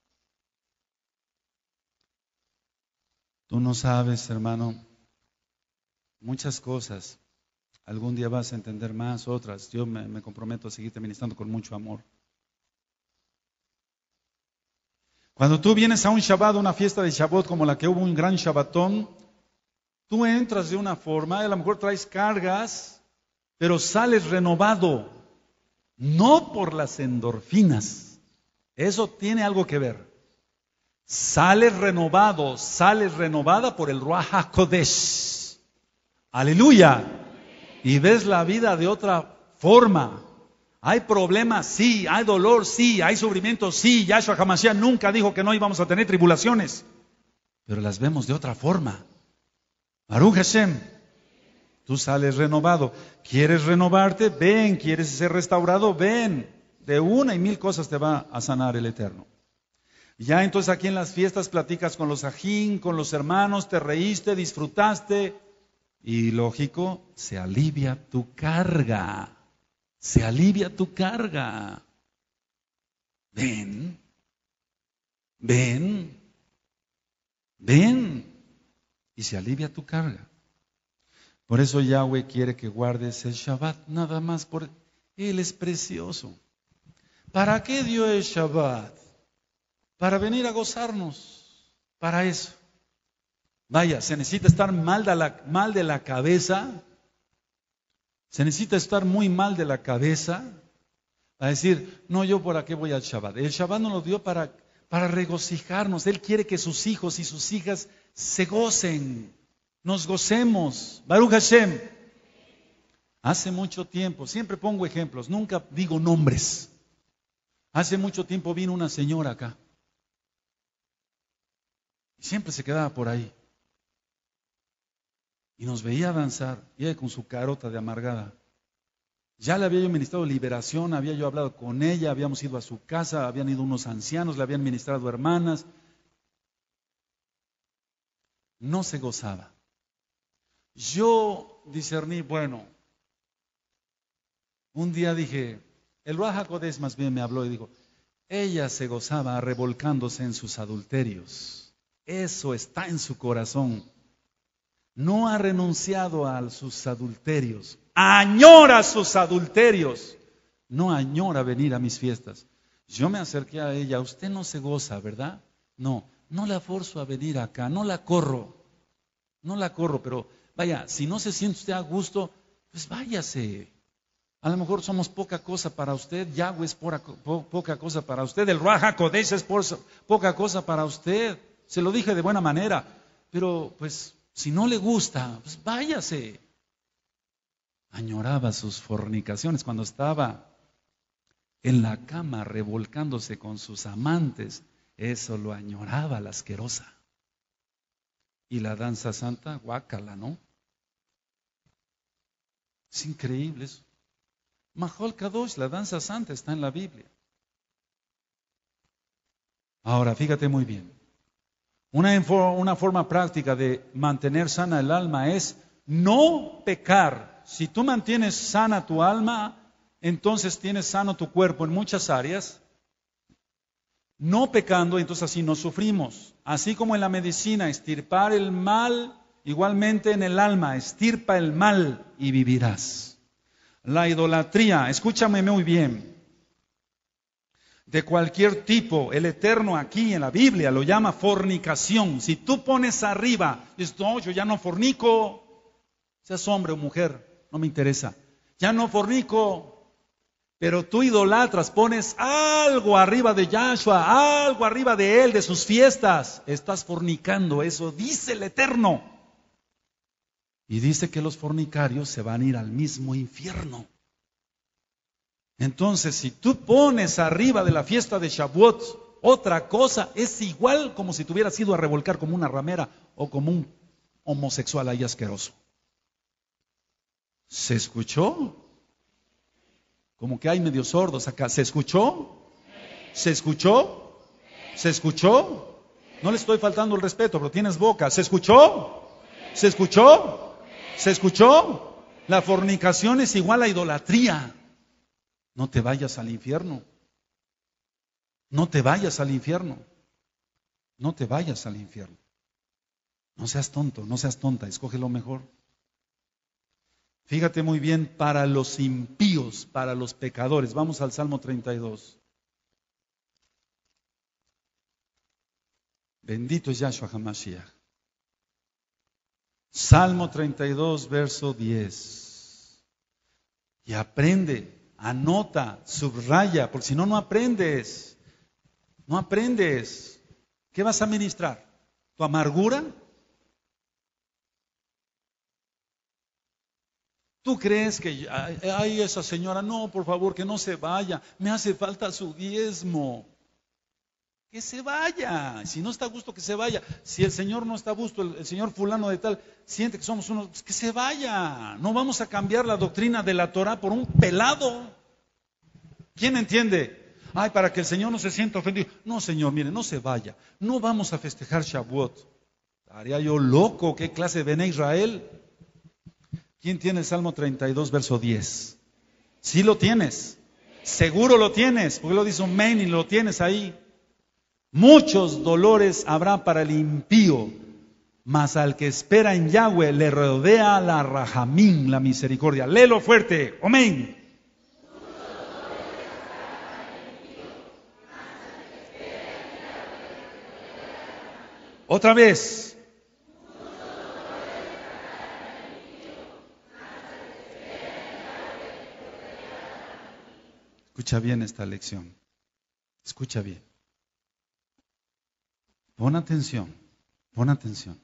Tú no sabes, hermano, muchas cosas. Algún día vas a entender más, otras. Yo me comprometo a seguirte ministrando con mucho amor. Cuando tú vienes a un Shabbat, una fiesta de Shabbat como la que hubo un gran Shabbatón, tú entras de una forma, a lo mejor traes cargas, pero sales renovado. No por las endorfinas. Eso tiene algo que ver. Sales renovado, sales renovada por el Ruach HaKodesh. Aleluya. Y ves la vida de otra forma. Hay problemas, sí. Hay dolor, sí. Hay sufrimiento, sí. Yahshua HaMashiach nunca dijo que no íbamos a tener tribulaciones. Pero las vemos de otra forma. Baruch Hashem. Tú sales renovado. ¿Quieres renovarte? Ven. ¿Quieres ser restaurado? Ven. De una y mil cosas te va a sanar el Eterno. Ya entonces aquí en las fiestas platicas con los ajín, con los hermanos, te reíste, disfrutaste. Y lógico, se alivia tu carga. Se alivia tu carga. Ven. Ven. Ven. Y se alivia tu carga. Por eso Yahweh quiere que guardes el Shabbat, nada más por Él es precioso. ¿Para qué dio el Shabbat? Para venir a gozarnos, para eso. Vaya, se necesita estar mal de la cabeza, se necesita estar muy mal de la cabeza A decir, no, yo por qué voy al Shabbat. El Shabbat nos lo dio para regocijarnos. Él quiere que sus hijos y sus hijas se gocen, nos gocemos. Baruch Hashem. Hace mucho tiempo, siempre pongo ejemplos, nunca digo nombres. Hace mucho tiempo vino una señora acá. Y siempre se quedaba por ahí. Y nos veía danzar, y ella con su carota de amargada. Ya le había yo ministrado liberación, había yo hablado con ella, habíamos ido a su casa, habían ido unos ancianos, le habían ministrado hermanas. No se gozaba. Yo discerní, bueno, un día dije, el Ruach HaKodesh más bien me habló y dijo, ella se gozaba revolcándose en sus adulterios. Eso está en su corazón. No ha renunciado a sus adulterios. Añora sus adulterios. No añora venir a mis fiestas. Yo me acerqué a ella. Usted no se goza, ¿verdad? No, no la forzo a venir acá. No la corro. No la corro, pero vaya, si no se siente usted a gusto, pues váyase. A lo mejor somos poca cosa para usted. Yahweh es poca cosa para usted. El Ruach HaKodesh es poca cosa para usted. Se lo dije de buena manera. Pero pues si no le gusta, pues váyase. Añoraba sus fornicaciones cuando estaba en la cama revolcándose con sus amantes. Eso lo añoraba la asquerosa. Y la danza santa, guácala, ¿no? Es increíble eso. Mahol Kadosh, la danza santa, está en la Biblia. Ahora, fíjate muy bien. Una forma práctica de mantener sana el alma es no pecar. Si tú mantienes sana tu alma, entonces tienes sano tu cuerpo en muchas áreas. No pecando, entonces así no sufrimos. Así como en la medicina, extirpar el mal, igualmente en el alma, extirpa el mal y vivirás. La idolatría, escúchame muy bien, de cualquier tipo, el Eterno aquí en la Biblia lo llama fornicación. Si tú pones arriba, dices, no, yo ya no fornico, seas hombre o mujer, no me interesa, ya no fornico, pero tú idolatras, pones algo arriba de Yahshua, algo arriba de Él, de sus fiestas, estás fornicando, eso dice el Eterno. Y dice que los fornicarios se van a ir al mismo infierno. Entonces, si tú pones arriba de la fiesta de Shavuot otra cosa, es igual como si te hubieras ido a revolcar como una ramera o como un homosexual ahí asqueroso. ¿Se escuchó? Como que hay medio sordos acá. ¿Se escuchó? ¿Se escuchó? ¿Se escuchó? No le estoy faltando el respeto, pero tienes boca. ¿Se escuchó? ¿Se escuchó? ¿Se escuchó? La fornicación es igual a idolatría. No te vayas al infierno. No te vayas al infierno. No te vayas al infierno. No seas tonto, no seas tonta, escoge lo mejor. Fíjate muy bien, para los impíos, para los pecadores. Vamos al Salmo 32. Bendito es Yahshua HaMashiach. Salmo 32, verso 10. Y aprende, anota, subraya, porque si no, no aprendes. No aprendes. ¿Qué vas a ministrar? ¿Tu amargura? ¿Tú crees que, ay, esa señora, no, por favor, que no se vaya, me hace falta su diezmo? Que se vaya, si no está a gusto, que se vaya. Si el Señor no está a gusto, el señor fulano de tal, siente que somos unos, pues que se vaya. No vamos a cambiar la doctrina de la Torah por un pelado. ¿Quién entiende? Ay, para que el Señor no se sienta ofendido. No, Señor, mire, no se vaya. No vamos a festejar Shavuot. Haría yo loco, ¿qué clase de Bené Israel? ¿Quién tiene el Salmo 32, verso 10? ¿Sí lo tienes? Seguro lo tienes, porque lo dice un men y lo tienes ahí. Muchos dolores habrá para el impío, mas al que espera en Yahweh le rodea la rahamín, la misericordia. Léelo fuerte, amén. Otra vez. Escucha bien esta lección. Escucha bien. Pon atención. Pon atención.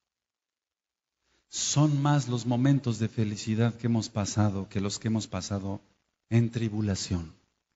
Son más los momentos de felicidad que hemos pasado que los que hemos pasado en tribulación.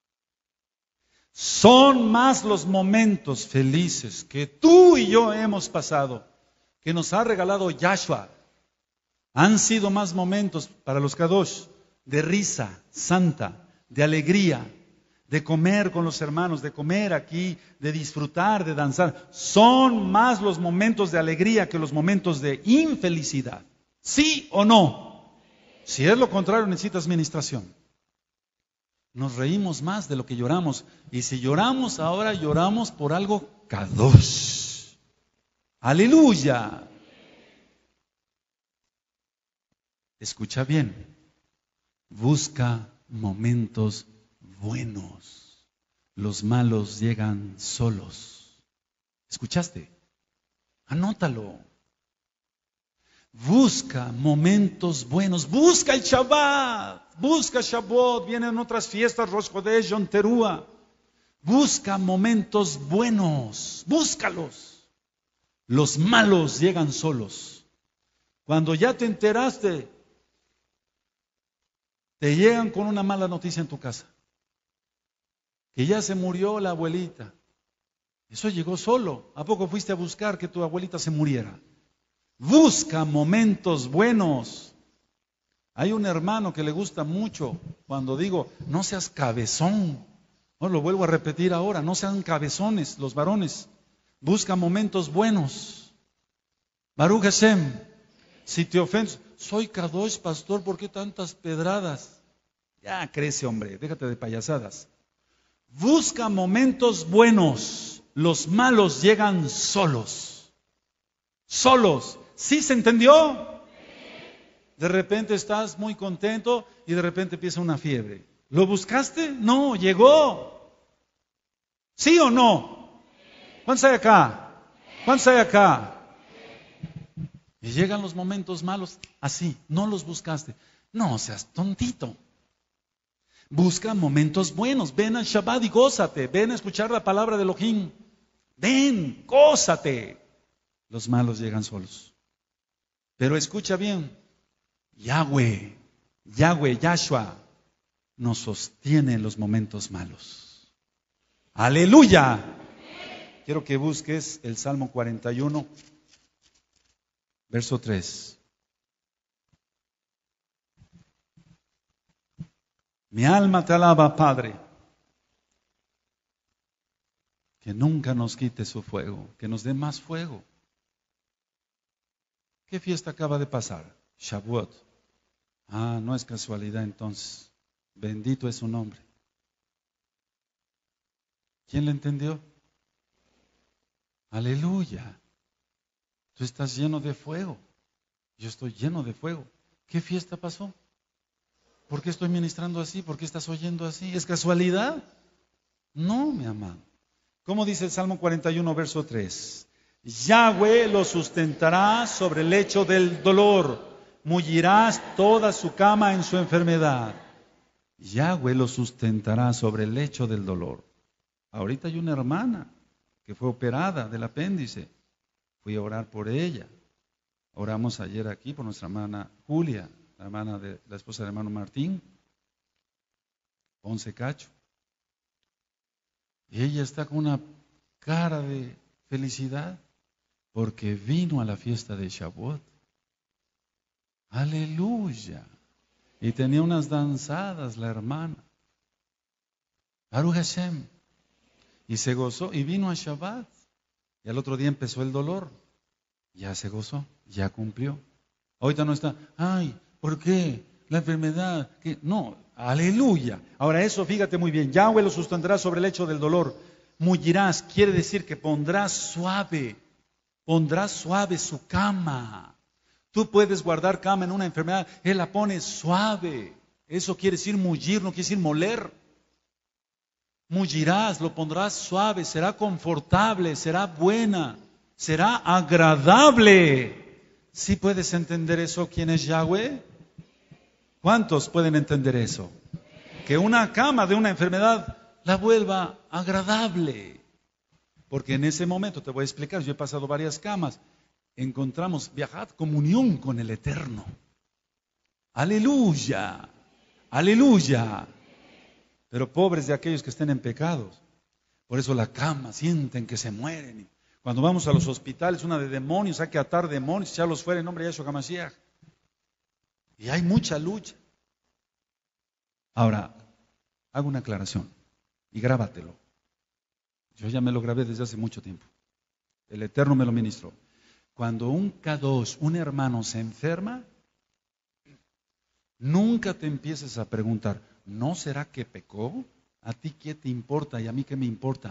Son más los momentos felices que tú y yo hemos pasado, que nos ha regalado Yahshua. Han sido más momentos para los Kadosh de risa santa, de alegría, de comer con los hermanos, de comer aquí, de disfrutar, de danzar. Son más los momentos de alegría que los momentos de infelicidad. ¿Sí o no? Si es lo contrario, necesitas administración. Nos reímos más de lo que lloramos. Y si lloramos ahora, lloramos por algo kadosh. ¡Aleluya! Escucha bien. Busca momentos buenos. Los malos llegan solos. ¿Escuchaste? Anótalo. Busca momentos buenos. Busca el Shabbat. Busca Shavuot. Vienen otras fiestas, Rosh Chodesh, Yom Teruah. Busca momentos buenos. Búscalos. Los malos llegan solos. Cuando ya te enteraste, te llegan con una mala noticia en tu casa. Que ya se murió la abuelita. Eso llegó solo. ¿A poco fuiste a buscar que tu abuelita se muriera? Busca momentos buenos. Hay un hermano que le gusta mucho cuando digo, no seas cabezón. No, lo vuelvo a repetir ahora, no sean cabezones los varones. Busca momentos buenos. Baruch Hashem, si te ofendes, soy Kadosh, pastor, ¿por qué tantas pedradas? Ya crece, hombre, déjate de payasadas. Busca momentos buenos. Los malos llegan solos. Solos. ¿Sí se entendió? De repente estás muy contento y de repente empieza una fiebre. ¿Lo buscaste? No, llegó. ¿Sí o no? ¿Cuántos hay acá? ¿Cuántos hay acá? Y llegan los momentos malos así, no los buscaste. No seas tontito. Busca momentos buenos. Ven al Shabbat y gózate. Ven a escuchar la palabra de Elohim. Ven, gózate. Los malos llegan solos. Pero escucha bien. Yahweh, Yahshua, nos sostiene en los momentos malos. ¡Aleluya! Quiero que busques el Salmo 41, verso 3. Mi alma te alaba, Padre. Que nunca nos quite su fuego, que nos dé más fuego. ¿Qué fiesta acaba de pasar? Shavuot. Ah, no es casualidad entonces. Bendito es su nombre. ¿Quién le entendió? Aleluya. Tú estás lleno de fuego. Yo estoy lleno de fuego. ¿Qué fiesta pasó? ¿Por qué estoy ministrando así? ¿Por qué estás oyendo así? ¿Es casualidad? No, mi amado. ¿Cómo dice el Salmo 41, verso 3? Yahweh lo sustentará sobre el lecho del dolor. Mullirás toda su cama en su enfermedad. Yahweh lo sustentará sobre el lecho del dolor. Ahorita hay una hermana que fue operada del apéndice. Fui a orar por ella. Oramos ayer aquí por nuestra hermana Julia, la hermana de la esposa del hermano Martín, Ponce Cacho. Y ella está con una cara de felicidad porque vino a la fiesta de Shavuot. Aleluya. Y tenía unas danzadas la hermana. Baruch Hashem. Y se gozó y vino a Shabbat. Y al otro día empezó el dolor. Ya se gozó, ya cumplió. Ahorita no está, ay, ¿por qué? La enfermedad. ¿Qué? No, aleluya. Ahora eso, fíjate muy bien. Yahweh lo sustentará sobre el lecho del dolor. Mullirás, quiere decir que pondrás suave su cama. Tú puedes guardar cama en una enfermedad, Él la pone suave. Eso quiere decir mullir, no quiere decir moler. Mullirás, lo pondrás suave, será confortable, será buena, será agradable. ¿Sí puedes entender eso? ¿Quién es Yahweh? ¿Cuántos pueden entender eso? que una cama de una enfermedad la vuelva agradable. Porque en ese momento, te voy a explicar, yo he pasado varias camas, encontramos, viajad, comunión con el Eterno. Aleluya, aleluya. Pero pobres de aquellos que estén en pecados. Por eso la cama, sienten que se mueren. Cuando vamos a los hospitales, una de demonios, hay que atar demonios, echarlos fuera en nombre de Yahshua HaMashiach. Y hay mucha lucha. Ahora, hago una aclaración y grábatelo. Yo ya me lo grabé desde hace mucho tiempo. El Eterno me lo ministró. Cuando un Kadosh, un hermano se enferma, nunca te empieces a preguntar, ¿no será que pecó? ¿A ti qué te importa y a mí qué me importa?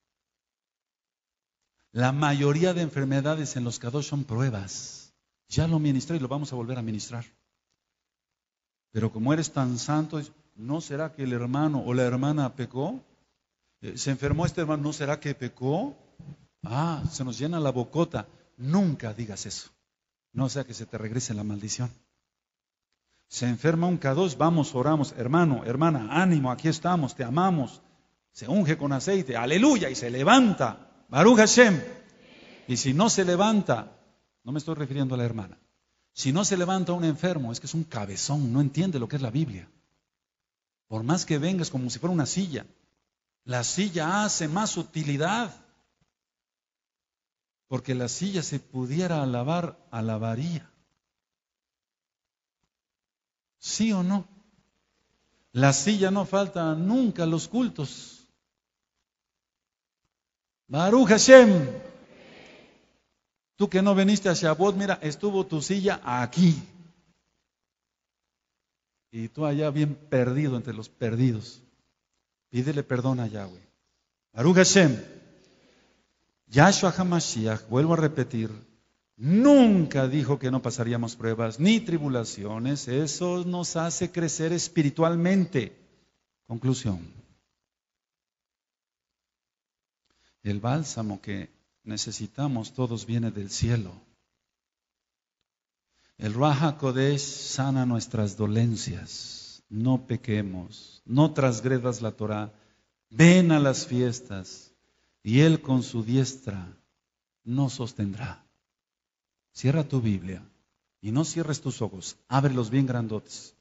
La mayoría de enfermedades en los Kadosh son pruebas. Ya lo ministré y lo vamos a volver a ministrar. Pero como eres tan santo, ¿no será que el hermano o la hermana pecó? ¿Se enfermó este hermano? ¿No será que pecó? Se nos llena la bocota. Nunca digas eso. No sea que se te regrese la maldición. Se enferma un Kadosh, vamos, oramos, hermano, hermana, ánimo, aquí estamos, te amamos. Se unge con aceite, aleluya, y se levanta. Baruch Hashem. Y si no se levanta, no me estoy refiriendo a la hermana. Si no se levanta un enfermo, es que es un cabezón, no entiende lo que es la Biblia. Por más que vengas como si fuera una silla, la silla hace más utilidad. Porque la silla se pudiera alabar, alabaría. ¿Sí o no? La silla no falta nunca a los cultos. Baruch Hashem. Tú que no viniste a Shavuot, mira, estuvo tu silla aquí. Y tú allá bien perdido entre los perdidos. Pídele perdón a Yahweh. Baruch Hashem. Yahshua HaMashiach, vuelvo a repetir, nunca dijo que no pasaríamos pruebas ni tribulaciones. Eso nos hace crecer espiritualmente. Conclusión. El bálsamo que necesitamos todos viene del cielo. El Ruach HaKodesh sana nuestras dolencias. No pequemos, no transgredas la Torah. Ven a las fiestas y Él con su diestra nos sostendrá. Cierra tu Biblia y no cierres tus ojos, ábrelos bien grandotes.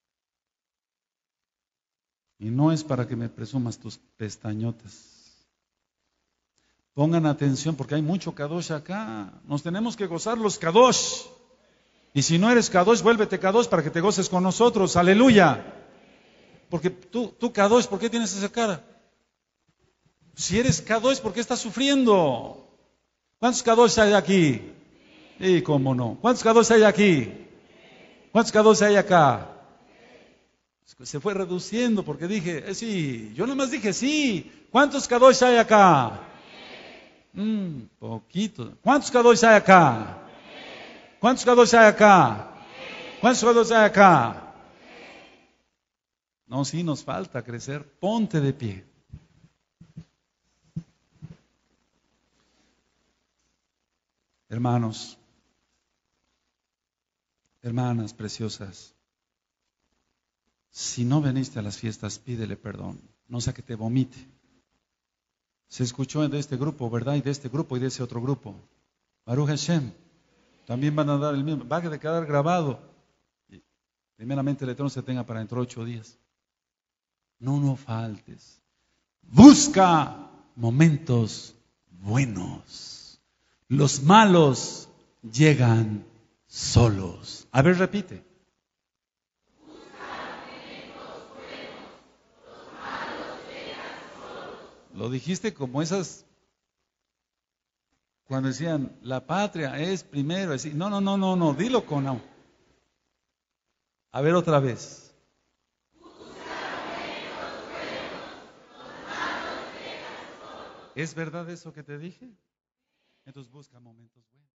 Y no es para que me presumas tus pestañotas. Pongan atención porque hay mucho Kadosh acá. Nos tenemos que gozar los Kadosh. Y si no eres Kadosh, vuélvete Kadosh para que te goces con nosotros. Aleluya. Porque tú Kadosh, ¿por qué tienes esa cara? Si eres Kadosh, ¿por qué estás sufriendo? ¿Cuántos Kadosh hay aquí? Y cómo no. ¿Cuántos Kadosh hay aquí? ¿Cuántos Kadosh hay acá? Se fue reduciendo porque dije, sí. Yo nomás dije sí. ¿Cuántos Kadosh hay acá? Poquito. ¿Cuántos Kadosh hay acá? ¿Cuántos Kadosh hay acá? ¿Cuántos Kadosh hay acá? No, sí nos falta crecer. Ponte de pie. Hermanos, hermanas preciosas, si no veniste a las fiestas, pídele perdón. No sea que te vomite. Se escuchó de este grupo, ¿verdad? Y de este grupo y de ese otro grupo. Baruch Hashem. También van a dar el mismo. Va a quedar grabado. Y primeramente el Eterno se tenga para dentro de 8 días. No faltes. Busca momentos buenos. Los malos llegan solos. A ver, repite. Lo dijiste como esas, cuando decían, la patria es primero. No, dilo con... A ver otra vez. ¿Es verdad eso que te dije? Entonces busca momentos buenos.